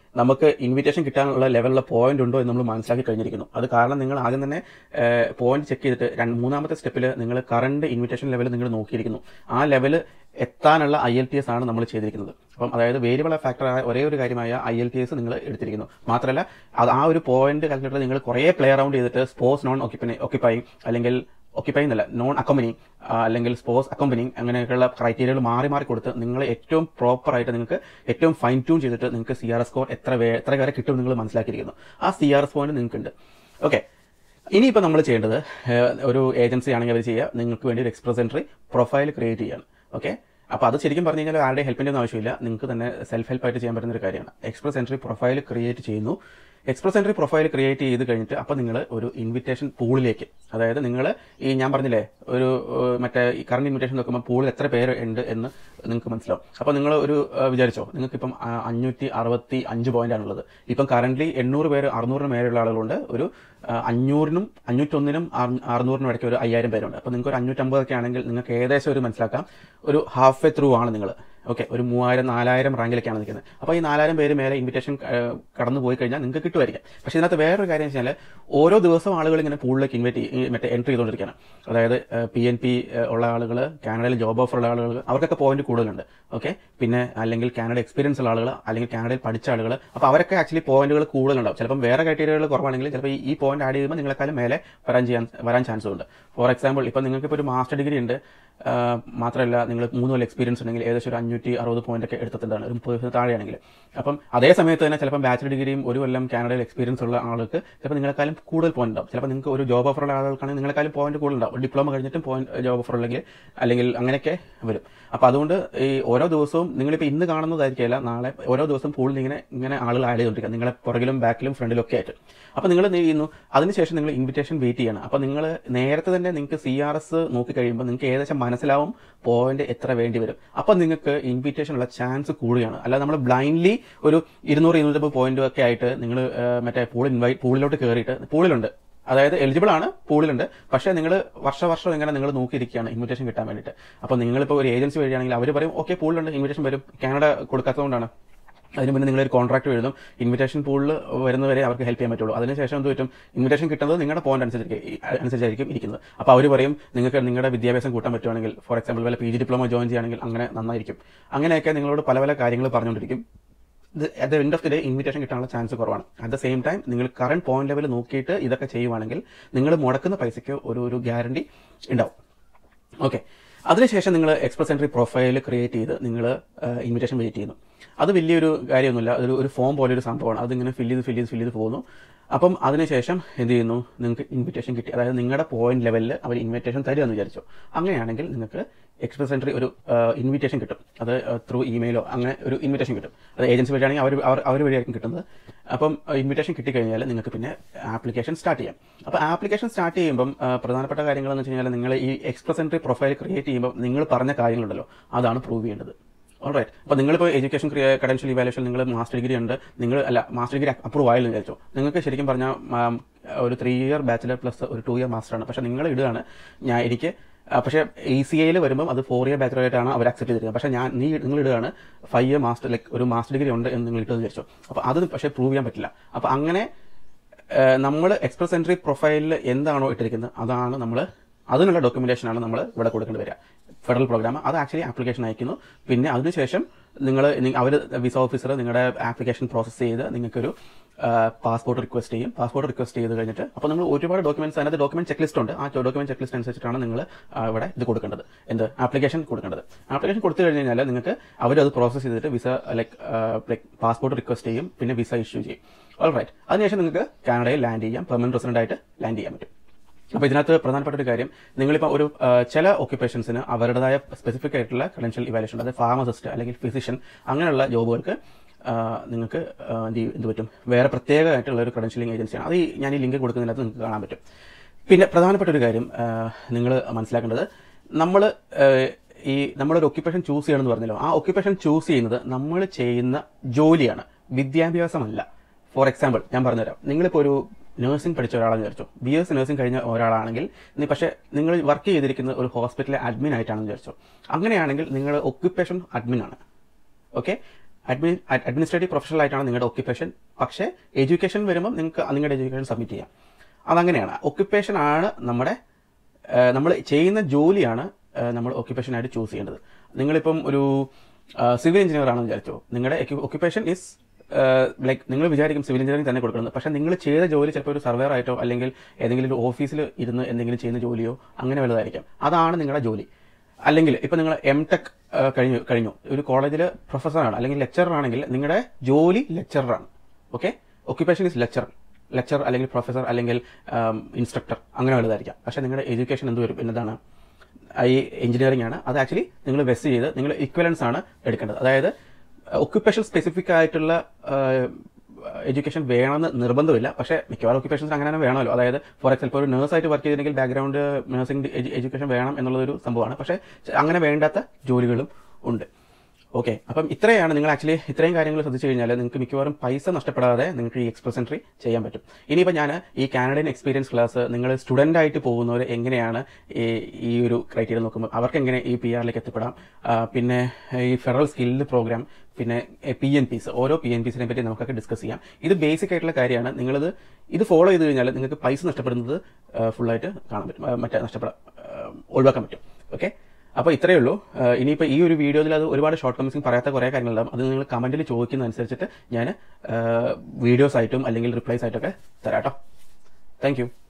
നമുക്ക് ഇൻവിറ്റേഷൻ കിട്ടാനുള്ള ലെവലിലുള്ള പോയിന്റ് ഉണ്ടോ എന്ന് നമ്മൾ മനസ്സിലാക്കി കഴിഞ്ഞിരിക്കുന്നു. അത് കാരണം നിങ്ങൾ ആദ്യം തന്നെ പോയിന്റ് ചെക്ക് ചെയ്തിട്ട് രണ്ട് മൂന്നാമത്തെ സ്റ്റെപ്പിൽ നിങ്ങൾ കറണ്ട് ഇൻവിറ്റേഷൻ ലെവൽ നിങ്ങൾ നോക്കിയിരിക്കുന്നു. ആ ലെവൽ എത്താനുള്ള ഐ എൽ ടി എസ് ആണ് നമ്മൾ ചെയ്തിരിക്കുന്നത്. അപ്പം അതായത് വേരിയബിൾ ഫാക്ടറായ ഒരേ ഒരു കാര്യമായ ഐ എൽ ടി എസ് നിങ്ങൾ എടുത്തിരിക്കുന്നു. മാത്രമല്ല അത് ആ ഒരു പോയിന്റ് കാൽക്കുലേറ്റർ നിങ്ങൾ കുറേ പ്ലേ അറൗണ്ട് ചെയ്തിട്ട് സ്പോസ് നോൺ ഓക്യുപ്പൈ ഓക്യുപ്പൈങ് അല്ലെങ്കിൽ ഓക്യുപ്പൈ എന്നല്ല നോൺ അക്കമ്പനിങ് അല്ലെങ്കിൽ സ്പോസ് അക്കമ്പനിങ് അങ്ങനെയൊക്കെയുള്ള ക്രൈറ്റീരിയകൾ മാറി മാറി കൊടുത്ത് നിങ്ങൾ ഏറ്റവും പ്രോപ്പർ ആയിട്ട് നിങ്ങൾക്ക് ഏറ്റവും ഫൈൻ ട്യൂൺ ചെയ്തിട്ട് നിങ്ങൾക്ക് സി ആർ എസ് സ്കോർ എത്ര വേ എത്ര വരെ കിട്ടും നിങ്ങൾ മനസ്സിലാക്കിയിരിക്കുന്നു. ആ സി ആർ എസ് പോയിന്റ് നിങ്ങൾക്കുണ്ട്. ഓക്കെ, ഇനിയിപ്പോൾ നമ്മൾ ചെയ്യേണ്ടത് ഒരു ഏജൻസി ആണെങ്കിൽ അവർ ചെയ്യുക നിങ്ങൾക്ക് വേണ്ടി ഒരു എക്സ്പ്രസ് എൻട്രി പ്രൊഫൈൽ ക്രിയേറ്റ് ചെയ്യാണ്. ഓക്കെ, അപ്പോൾ അത് ശരിക്കും പറഞ്ഞു കഴിഞ്ഞാൽ ആരുടെ ഹെൽപ്പിൻ്റെ ഒന്നും ആവശ്യമില്ല, നിങ്ങൾക്ക് തന്നെ സെൽഫ് ഹെൽപ്പ് ആയിട്ട് ചെയ്യാൻ പറ്റുന്ന ഒരു കാര്യമാണ്. എക്സ്പ്രസ് എൻട്രി പ്രൊഫൈൽ ക്രിയേറ്റ് ചെയ്യുന്നു. എക്സ്പ്രസ് എൻട്രി പ്രൊഫൈൽ ക്രിയേറ്റ് ചെയ്ത് കഴിഞ്ഞിട്ട് അപ്പോൾ നിങ്ങൾ ഒരു ഇൻവിറ്റേഷൻ പൂളിലേക്ക്, അതായത് നിങ്ങൾ ഈ ഞാൻ പറഞ്ഞില്ലേ ഒരു മറ്റേ ഈ കറണ്ട് ഇൻവിറ്റേഷൻ നോക്കുമ്പോൾ പൂളിൽ എത്ര പേര് ഉണ്ട് എന്ന് നിങ്ങൾക്ക് മനസ്സിലാവും. അപ്പോൾ നിങ്ങൾ ഒരു വിചാരിച്ചോ നിങ്ങൾക്കിപ്പം അഞ്ഞൂറ്റി അറുപത്തി അഞ്ച് പോയിന്റ് ആണുള്ളത്. ഇപ്പം കറന്റ് എണ്ണൂറ് പേര് അറുന്നൂറിന് മേലുള്ള ആളുകളുണ്ട്. ഒരു അഞ്ഞൂറിനും അഞ്ഞൂറ്റൊന്നിനും അറുന്നൂറിനും ഇടയ്ക്ക് ഒരു അയ്യായിരം പേരുണ്ട്. അപ്പോൾ നിങ്ങൾക്ക് ഒരു അഞ്ഞൂറ്റമ്പതൊക്കെ ആണെങ്കിൽ നിങ്ങൾക്ക് ഏകദേശം ഒരു മനസ്സിലാക്കാം ഒരു ഹാഫ് വേ ത്രൂ ആണ് നിങ്ങൾ. ഓക്കെ, ഒരു മൂവായിരം നാലായിരം റാങ്കിലൊക്കെയാണ് നിൽക്കുന്നത്. അപ്പോൾ ഈ നാലായിരം പേര് മേലെ ഇൻവിറ്റേഷൻ കടന്നു പോയി കഴിഞ്ഞാൽ നിങ്ങൾക്ക് കിട്ടുമായിരിക്കും. പക്ഷേ ഇതിനകത്ത് വേറൊരു കാര്യം വെച്ചാൽ ഓരോ ദിവസവും ആളുകൾ ഇങ്ങനെ പൂളിലേക്ക് ഇൻവൈറ്റ് മറ്റേ എൻട്രി ചെയ്തുകൊണ്ടിരിക്കുകയാണ്. അതായത് പി എൻ പി ഉള്ള ആളുകൾ, കാനഡയിൽ ജോബ് ഓഫർ ഉള്ള ആളുകൾ, അവർക്കൊക്കെ പോയിന്റ് കൂടുതലുണ്ട്. ഓക്കെ, പിന്നെ അല്ലെങ്കിൽ കാനഡ എക്സ്പീരിയൻസ് ഉള്ള ആളുകൾ അല്ലെങ്കിൽ കാനഡയിൽ പഠിച്ച ആളുകൾ, അപ്പോൾ അവരൊക്കെ ആക്ച്വലി പോയിന്റുകൾ കൂടുതലുണ്ടാവും. ചിലപ്പം വേറെ ക്രൈറ്റീരിയകൾ കുറവാണെങ്കിൽ ചിലപ്പോൾ ഈ പോയിന്റ് ആഡ് ചെയ്യുമ്പോൾ നിങ്ങളെക്കാളും മേലെ വരാൻ ചെയ്യാൻ വരാൻ ചാൻസ് ഉണ്ട്. ഫോർ എക്സാമ്പിൾ ഇപ്പം നിങ്ങൾക്ക് ഇപ്പോൾ ഒരു മാസ്റ്റർ ഡിഗ്രി ഉണ്ട്, മാത്രമല്ല നിങ്ങൾ മൂന്ന് കൊല്ലം എക്സ്പീരിയൻസ് ഉണ്ടെങ്കിൽ ഏകദേശം ഒരു അഞ്ഞൂറ്റി അറുപത് പോയിന്റ് ഒക്കെ എടുത്തിട്ടുണ്ടാണ് ഒരു മുപ്പത് താഴെയാണെങ്കിൽ. അപ്പം അതേ സമയത്ത് തന്നെ ചിലപ്പോൾ ബാച്ചിലർ ഡിഗ്രിയും ഒരു കൊല്ലം കാനഡയിൽ എക്സ്പീരിയൻസ് ഉള്ള ആൾക്ക് ചിലപ്പോൾ നിങ്ങളെക്കാളും കൂടുതൽ പോയിന്റ് ഉണ്ടാവും. ചിലപ്പോൾ നിങ്ങൾക്ക് ഒരു ജോബ് ഓഫർ ഉള്ള ആളുകൾക്കാണെങ്കിൽ നിങ്ങളെക്കാളും പോയിന്റ് കൂടുതൽ ഉണ്ടാവും. ഡിപ്ലോമ കഴിഞ്ഞിട്ടും പോയിന്റ് ജോബ് ഓഫർ ഉണ്ടെങ്കിൽ അല്ലെങ്കിൽ അങ്ങനെയൊക്കെ വരും. അപ്പോൾ അതുകൊണ്ട് ഈ ഓരോ ദിവസവും നിങ്ങളിപ്പോൾ ഇന്ന് കാണുന്നതായിരിക്കില്ല, നാളെ ഓരോ ദിവസം പൂളിൽ ഇങ്ങനെ ഇങ്ങനെ ആളുകൾ ആഡ് ചെയ്തുകൊണ്ടിരിക്കുക, നിങ്ങളെ പുറകിലും ബാക്കിലും ഫ്രണ്ടിലും ഒക്കെ ആയിട്ട്. അപ്പോൾ നിങ്ങൾ എന്ത് ചെയ്യുന്നു, അതിനുശേഷം നിങ്ങൾ ഇൻവിറ്റേഷൻ വെയിറ്റ് ചെയ്യണം. അപ്പോൾ നിങ്ങൾ നേരത്തെ തന്നെ നിങ്ങൾക്ക് സി ആർ എസ് നോക്കി കഴിയുമ്പോൾ നിങ്ങൾക്ക് ഏകദേശം മനസ്സിലാവും പോയിന്റ് എത്ര വേണ്ടി വരും. അപ്പോൾ നിങ്ങൾക്ക് ഇൻവിറ്റേഷൻ ഉള്ള ചാൻസ് കൂടുകയാണ്. അല്ലാതെ നമ്മൾ ബ്ലൈൻഡ്ലി ഒരു ഇരുന്നൂറ് ഇരുന്നൂറ്റമ്പത് പോയിന്റ് ഒക്കെ ആയിട്ട് നിങ്ങൾ മറ്റേ പൂൾ ഇൻവൈറ്റ് പൂളിലോട്ട് കയറിയിട്ട് പൂളിലുണ്ട്, അതായത് എലിജിബിൾ ആണ്, പൂളിലുണ്ട്, പക്ഷേ നിങ്ങൾ വർഷ വർഷം ഇങ്ങനെ നിങ്ങൾ നോക്കിയിരിക്കുകയാണ് ഇൻവിറ്റേഷൻ കിട്ടാൻ വേണ്ടിയിട്ട്. അപ്പോൾ നിങ്ങളിപ്പോൾ ഒരു ഏജൻസി വഴിയാണെങ്കിൽ അവർ പറയും ഓക്കെ പൂളിലുണ്ട് ഇൻവിറ്റേഷൻ വരും, കാനഡ കൊടുക്കാത്തതുകൊണ്ടാണ്. അതിന് മുന്നേ നിങ്ങളൊരു കോൺട്രാക്ട് എഴുതും, ഇൻവിറ്റേഷൻ പൂളിൽ വരുന്നവരെ അവർക്ക് ഹെൽപ്പ് ചെയ്യാൻ പറ്റുള്ളൂ. അതിനുശേഷം എന്ത് പറ്റും, ഇൻവിറ്റേഷൻ കിട്ടുന്നത് നിങ്ങളുടെ പോയിന്റ് അനുസരിച്ച് അനുസരിച്ചായിരിക്കും ഇരിക്കുന്നത്. അപ്പോൾ അവർ പറയും നിങ്ങൾക്ക് നിങ്ങളുടെ വിദ്യാഭ്യാസം കൂട്ടാൻ പറ്റുവാണെങ്കിൽ, ഫോർ എക്സാമ്പിൾ വല്ല പി ജി ഡിപ്ലോമ ജോയിൻ ചെയ്യുകയാണെങ്കിൽ അങ്ങനെ നന്നായിരിക്കും. അങ്ങനെയൊക്കെ നിങ്ങളോട് പല പല കാര്യങ്ങൾ പറഞ്ഞുകൊണ്ടിരിക്കും. At the end of the day invitation കിട്ടാനുള്ള ചാൻസ് കുറവാണ്. അറ്റ് ദ സെയിം ടൈം നിങ്ങൾ കറന്റ് പോയിന്റ് ലെവൽ നോക്കിയിട്ട് ഇതൊക്കെ ചെയ്യുവാണെങ്കിൽ നിങ്ങൾ മുടക്കുന്ന പൈസയ്ക്ക് ഒരു ഒരു ഗ്യാരണ്ടി ഉണ്ടാവും. ഓക്കെ, അതിനുശേഷം നിങ്ങൾ എക്സ്പ്രസ് എൻട്രി പ്രൊഫൈൽ ക്രിയേറ്റ് ചെയ്ത് നിങ്ങൾ ഇൻവിറ്റേഷൻ വെയിറ്റ് ചെയ്യുന്നു. അത് വലിയൊരു കാര്യമൊന്നുമില്ല, അതൊരു ഒരു ഫോം പോലെ ഒരു സംഭവമാണ്. അതിങ്ങനെ ഫില്ല് ചെയ്ത് ഫില്ല് ചെയ്ത് ഫില്ല് ചെയ്ത് പോകുന്നു. അപ്പം അതിനുശേഷം എന്ത് ചെയ്യുന്നു, നിങ്ങൾക്ക് ഇൻവിറ്റേഷൻ കിട്ടി, അതായത് നിങ്ങളുടെ പോയിന്റ് ലെവലിൽ അവർ ഇൻവിറ്റേഷൻ തരുമെന്ന് വിചാരിച്ചു. അങ്ങനെയാണെങ്കിൽ നിങ്ങൾക്ക് എക്സ്പ്രസ് എൻട്രി ഒരു ഇൻവിറ്റേഷൻ കിട്ടും. അത് ത്രൂ ഇമെയിലോ അങ്ങനെ ഒരു ഇൻവിറ്റേഷൻ കിട്ടും. അത് ഏജൻസി വഴിയാണെങ്കിൽ അവർ അവർ അവർ വഴിയായിരിക്കും കിട്ടുന്നത്. അപ്പം ഇൻവിറ്റേഷൻ കിട്ടിക്കഴിഞ്ഞാൽ നിങ്ങൾക്ക് പിന്നെ ആപ്ലിക്കേഷൻ സ്റ്റാർട്ട് ചെയ്യാം. അപ്പോൾ ആപ്ലിക്കേഷൻ സ്റ്റാർട്ട് ചെയ്യുമ്പം പ്രധാനപ്പെട്ട കാര്യങ്ങളെന്ന് വെച്ച് കഴിഞ്ഞാൽ നിങ്ങൾ ഈ എക്സ്പ്രസ് എൻട്രി പ്രൊഫൈൽ ക്രിയേറ്റ് ചെയ്യുമ്പോൾ നിങ്ങൾ പറഞ്ഞ കാര്യങ്ങളുണ്ടല്ലോ അതാണ് പ്രൂവ് ചെയ്യേണ്ടത്. ഓൾറൈറ്റ്, അപ്പോൾ നിങ്ങളിപ്പോൾ എഡ്യൂക്കേഷൻ ക്രെഡൻഷ്യൽ ഇവാലുവേഷൻ നിങ്ങൾ മാസ്റ്റർ ഡിഗ്രി ഉണ്ട്, നിങ്ങൾ അല്ല മാസ്റ്റർ ഡിഗ്രി അപ്രൂവ് ആയില്ലെന്ന് വിചാരിച്ചോ, നിങ്ങൾക്ക് ശരിക്കും പറഞ്ഞാൽ ഒരു ത്രീ ഇയർ ബാച്ചിലർ പ്ലസ് ഒരു ടു ഇയർ മാസ്റ്ററാണ്. പക്ഷേ നിങ്ങൾ ഇടുകയാണ് ഞാൻ എനിക്ക് പക്ഷേ ഇ സി ഐയിൽ വരുമ്പോൾ അത് ഫോർ ഇയർ ബാച്ചിലറായിട്ടാണ് അവർ അക്സെപ്റ്റ് ചെയ്തിരിക്കുന്നത്. പക്ഷേ ഞാൻ നീ നിങ്ങൾ ഇടുകയാണ് ഫൈവ് ഇയർ മാസ്റ്റർ ലൈക്ക് ഒരു മാസ്റ്റർ ഡിഗ്രി ഉണ്ട് എന്ന് നിങ്ങൾ ഇട്ടെന്ന് വിചാരിച്ചോ, അപ്പോൾ അത് പക്ഷേ പ്രൂവ് ചെയ്യാൻ പറ്റില്ല. അപ്പോൾ അങ്ങനെ നമ്മൾ എക്സ്പ്രസ് എൻട്രി പ്രൊഫൈലിൽ എന്താണോ ഇട്ടിരിക്കുന്നത് അതാണ് നമ്മൾ അതിനുള്ള ഡോക്യുമെന്റേഷനാണ് നമ്മൾ ഇവിടെ കൊടുക്കേണ്ടി വരിക. ഫെഡറൽ പ്രോഗ്രാം അത് ആക്ച്വലി ആപ്ലിക്കേഷൻ അയക്കുന്നു. പിന്നെ അതിനുശേഷം നിങ്ങൾ അവർ വിസ ഓഫീസർ നിങ്ങളുടെ ആപ്ലിക്കേഷൻ പ്രോസസ്സ് ചെയ്ത് നിങ്ങൾക്കൊരു പാസ്പോർട്ട് റിക്വസ്റ്റ് ചെയ്യും. പാസ്പോർട്ട് റിക്വസ്റ്റ് ചെയ്ത് കഴിഞ്ഞിട്ട് അപ്പോൾ നിങ്ങൾ ഒരുപാട് ഡോക്യുമെന്റ്സ് അതിനകത്ത് ഡോക്യുമെന്റ് ചെക്ക് ലിസ്റ്റ് ഉണ്ട്. ആ ഡോക്യുമെന്റ് ചെക്ക് ലിസ്റ്റ് അനുസരിച്ചിട്ടാണ് നിങ്ങൾ ഇവിടെ ഇത് കൊടുക്കേണ്ടത്, എന്ത് ആപ്ലിക്കേഷൻ കൊടുക്കേണ്ടത്. ആപ്ലിക്കേഷൻ കൊടുത്തു കഴിഞ്ഞ് കഴിഞ്ഞാൽ നിങ്ങൾക്ക് അവരത് പ്രോസസ്സ് ചെയ്തിട്ട് visa like like passport request ചെയ്യും, പിന്നെ വിസ ഇഷ്യൂ ചെയ്യും. ഓൾ റൈറ്റ്, അതിനുശേഷം നിങ്ങൾക്ക് കാനഡയിൽ ലാൻഡ് ചെയ്യാം, പെർമനന്റ് റെസിഡന്റ് ആയിട്ട് ലാൻഡ് ചെയ്യാൻ പറ്റും. അപ്പോൾ ഇതിനകത്ത് പ്രധാനപ്പെട്ട ഒരു കാര്യം, നിങ്ങളിപ്പോൾ ഒരു ചില ഓക്യുപ്പേഷൻസിന് അവരുടേതായ സ്പെസിഫിക് ആയിട്ടുള്ള ക്രെഡൻഷ്യൽ ഇവാലുവേഷൻ, അതായത് ഫാർമസിസ്റ്റ് അല്ലെങ്കിൽ ഫിസിഷ്യൻ അങ്ങനെയുള്ള ജോബുകൾക്ക് നിങ്ങൾക്ക് എന്ത് പറ്റും, വേറെ പ്രത്യേകമായിട്ടുള്ള ഒരു ക്രെഡൻഷ്യലിംഗ് ഏജൻസിയാണ്. അത് ഞാൻ ഈ ലിങ്ക് കൊടുക്കുന്നതിനകത്ത് നിങ്ങൾക്ക് കാണാൻ പറ്റും. പിന്നെ പ്രധാനപ്പെട്ട ഒരു കാര്യം നിങ്ങൾ മനസ്സിലാക്കേണ്ടത്, നമ്മൾ ഈ നമ്മളൊരു ഒക്യുപ്പേഷൻ ചൂസ് ചെയ്യണമെന്ന് പറഞ്ഞല്ലോ, ആ ഒക്യുപ്പേഷൻ ചൂസ് ചെയ്യുന്നത് നമ്മൾ ചെയ്യുന്ന ജോലിയാണ്, വിദ്യാഭ്യാസമല്ല. ഫോർ എക്സാമ്പിൾ ഞാൻ പറഞ്ഞുതരാം, നിങ്ങളിപ്പോൾ ഒരു നഴ്സിംഗ് പഠിച്ച ഒരാളെന്ന് വിചാരിച്ചു, ബി എസ് നഴ്സിംഗ് കഴിഞ്ഞ ഒരാളാണെങ്കിൽ, പക്ഷേ നിങ്ങൾ വർക്ക് ചെയ്തിരിക്കുന്ന ഒരു ഹോസ്പിറ്റലിലെ അഡ്മിൻ ആയിട്ടാണെന്ന് വിചാരിച്ചു. അങ്ങനെയാണെങ്കിൽ നിങ്ങൾ ഒക്യുപ്പേഷൻ അഡ്മിൻ ആണ്. ഓക്കെ, അഡ്മിനി അഡ്മിനിസ്ട്രേറ്റീവ് പ്രൊഫഷണൽ ആയിട്ടാണ് നിങ്ങളുടെ ഒക്യുപ്പേഷൻ. പക്ഷേ എഡ്യൂക്കേഷൻ വരുമ്പോൾ നിങ്ങൾക്ക് നിങ്ങളുടെ എഡ്യൂക്കേഷൻ സബ്മിറ്റ് ചെയ്യാം. അതങ്ങനെയാണ്. ഒക്യുപ്പേഷൻ ആണ് നമ്മുടെ നമ്മൾ ചെയ്യുന്ന ജോലിയാണ് നമ്മൾ ഒക്യുപ്പേഷനായിട്ട് ചൂസ് ചെയ്യേണ്ടത്. നിങ്ങളിപ്പം ഒരു സിവിൽ എഞ്ചിനീയർ ആണെന്ന് വിചാരിച്ചോ, നിങ്ങളുടെ ഒക്യുപ്പേഷൻ ഈസ് ലൈക്ക് നിങ്ങൾ വിചാരിക്കും സിവിൽ എഞ്ചിനീയറിംഗ് തന്നെ കൊടുക്കുന്നത്. പക്ഷേ നിങ്ങൾ ചെയ്ത ജോലി ചിലപ്പോൾ ഒരു സർവേർ ആയിട്ടോ അല്ലെങ്കിൽ ഏതെങ്കിലും ഒരു ഓഫീസിൽ ഇരുന്ന് എന്തെങ്കിലും ചെയ്യുന്ന ജോലിയോ അങ്ങനെ വലുതായിരിക്കും. അതാണ് നിങ്ങളുടെ ജോലി. അല്ലെങ്കിൽ ഇപ്പം നിങ്ങൾ എം ടെക് കഴിഞ്ഞു കഴിഞ്ഞു ഒരു കോളേജിൽ പ്രൊഫസറാണ് അല്ലെങ്കിൽ ലെക്ചറർ ആണെങ്കിൽ നിങ്ങളുടെ ജോലി ലെക്ചറാണ്. Okay, occupation is lecture lecture അല്ലെങ്കിൽ പ്രൊഫസർ അല്ലെങ്കിൽ ഇൻസ്ട്രക്ടർ അങ്ങനെ വലുതായിരിക്കാം. പക്ഷേ നിങ്ങളുടെ എഡ്യൂക്കേഷൻ എന്ത് വരും എന്നതാണ് ഈ എഞ്ചിനീയറിംഗ് ആണ്. അത് ആക്ച്വലി നിങ്ങൾ വെസ്റ്റ് ചെയ്ത് നിങ്ങൾ ഇക്വലൻസ് ആണ് എടുക്കേണ്ടത്. അതായത് ഒക്യുപ്പേഷൻ സ്പെസിഫിക് ആയിട്ടുള്ള എഡ്യൂക്കേഷൻ വേണമെന്ന് നിർബന്ധമില്ല. പക്ഷേ മിക്കവാറും ഒക്യുപ്പേഷൻസ് അങ്ങനെ തന്നെ വേണമല്ലോ. അതായത് ഫോർ എക്സാമ്പിൾ ഒരു നേഴ്സായിട്ട് വർക്ക് ചെയ്തിട്ടുണ്ടെങ്കിൽ ബാക്ക്ഗ്രൗണ്ട് നഴ്സിംഗ് എഡ്യൂക്കേഷൻ വേണം എന്നുള്ളതൊരു സംഭവമാണ്. പക്ഷേ അങ്ങനെ വേണ്ടാത്ത ജോലികളും ഉണ്ട്. ഓക്കെ, അപ്പം ഇത്രയാണ് നിങ്ങൾ ആക്ച്വലി ഇത്രയും കാര്യങ്ങൾ ശ്രദ്ധിച്ചു കഴിഞ്ഞാൽ നിങ്ങൾക്ക് മിക്കവാറും പൈസ നഷ്ടപ്പെടാതെ നിങ്ങൾക്ക് ഈ എക്സ്പ്രസ് എൻട്രി ചെയ്യാൻ പറ്റും. ഇനിയിപ്പോൾ ഞാൻ ഈ കാനഡിയൻ എക്സ്പീരിയൻസ് ക്ലാസ് നിങ്ങൾ സ്റ്റുഡൻ്റ് ആയിട്ട് പോകുന്നവർ എങ്ങനെയാണ് ഈ ഈ ഒരു ക്രൈറ്റീരിയ നോക്കുമ്പോൾ അവർക്ക് എങ്ങനെ ഈ പി ആറിലേക്ക് എത്തിപ്പെടാം, പിന്നെ ഈ ഫെഡറൽ സ്കിൽഡ് പ്രോഗ്രാം, പിന്നെ പി എൻ പിസ് ഓരോ പി എൻ പിസിനെ പറ്റി നമുക്കൊക്കെ ഡിസ്കസ് ചെയ്യാം. ഇത് ബേസിക് ആയിട്ടുള്ള കാര്യമാണ്. നിങ്ങളിത് ഇത് ഫോളോ ചെയ്ത് കഴിഞ്ഞാൽ നിങ്ങൾക്ക് പൈസ നഷ്ടപ്പെടുന്നത് ഫുള്ളായിട്ട് കാണാൻ പറ്റും, മറ്റേ നഷ്ടപ്പെടാൻ ഒഴിവാക്കാൻ പറ്റും. ഓക്കെ, അപ്പോൾ ഇത്രയേ ഉള്ളൂ. ഇനിയിപ്പോൾ ഈ ഒരു വീഡിയോയിൽ അത് ഒരുപാട് ഷോർട്ട് കമ്മിങ്സ് പറയാത്ത കുറേ കാര്യങ്ങളുണ്ടാകും. അത് നിങ്ങൾ കമൻറ്റിൽ ചോദിക്കുന്നതനുസരിച്ചിട്ട് ഞാൻ വീഡിയോസ് ആയിട്ടും അല്ലെങ്കിൽ റിപ്ലൈസ് ആയിട്ടൊക്കെ തരാം കേട്ടോ. Thank U.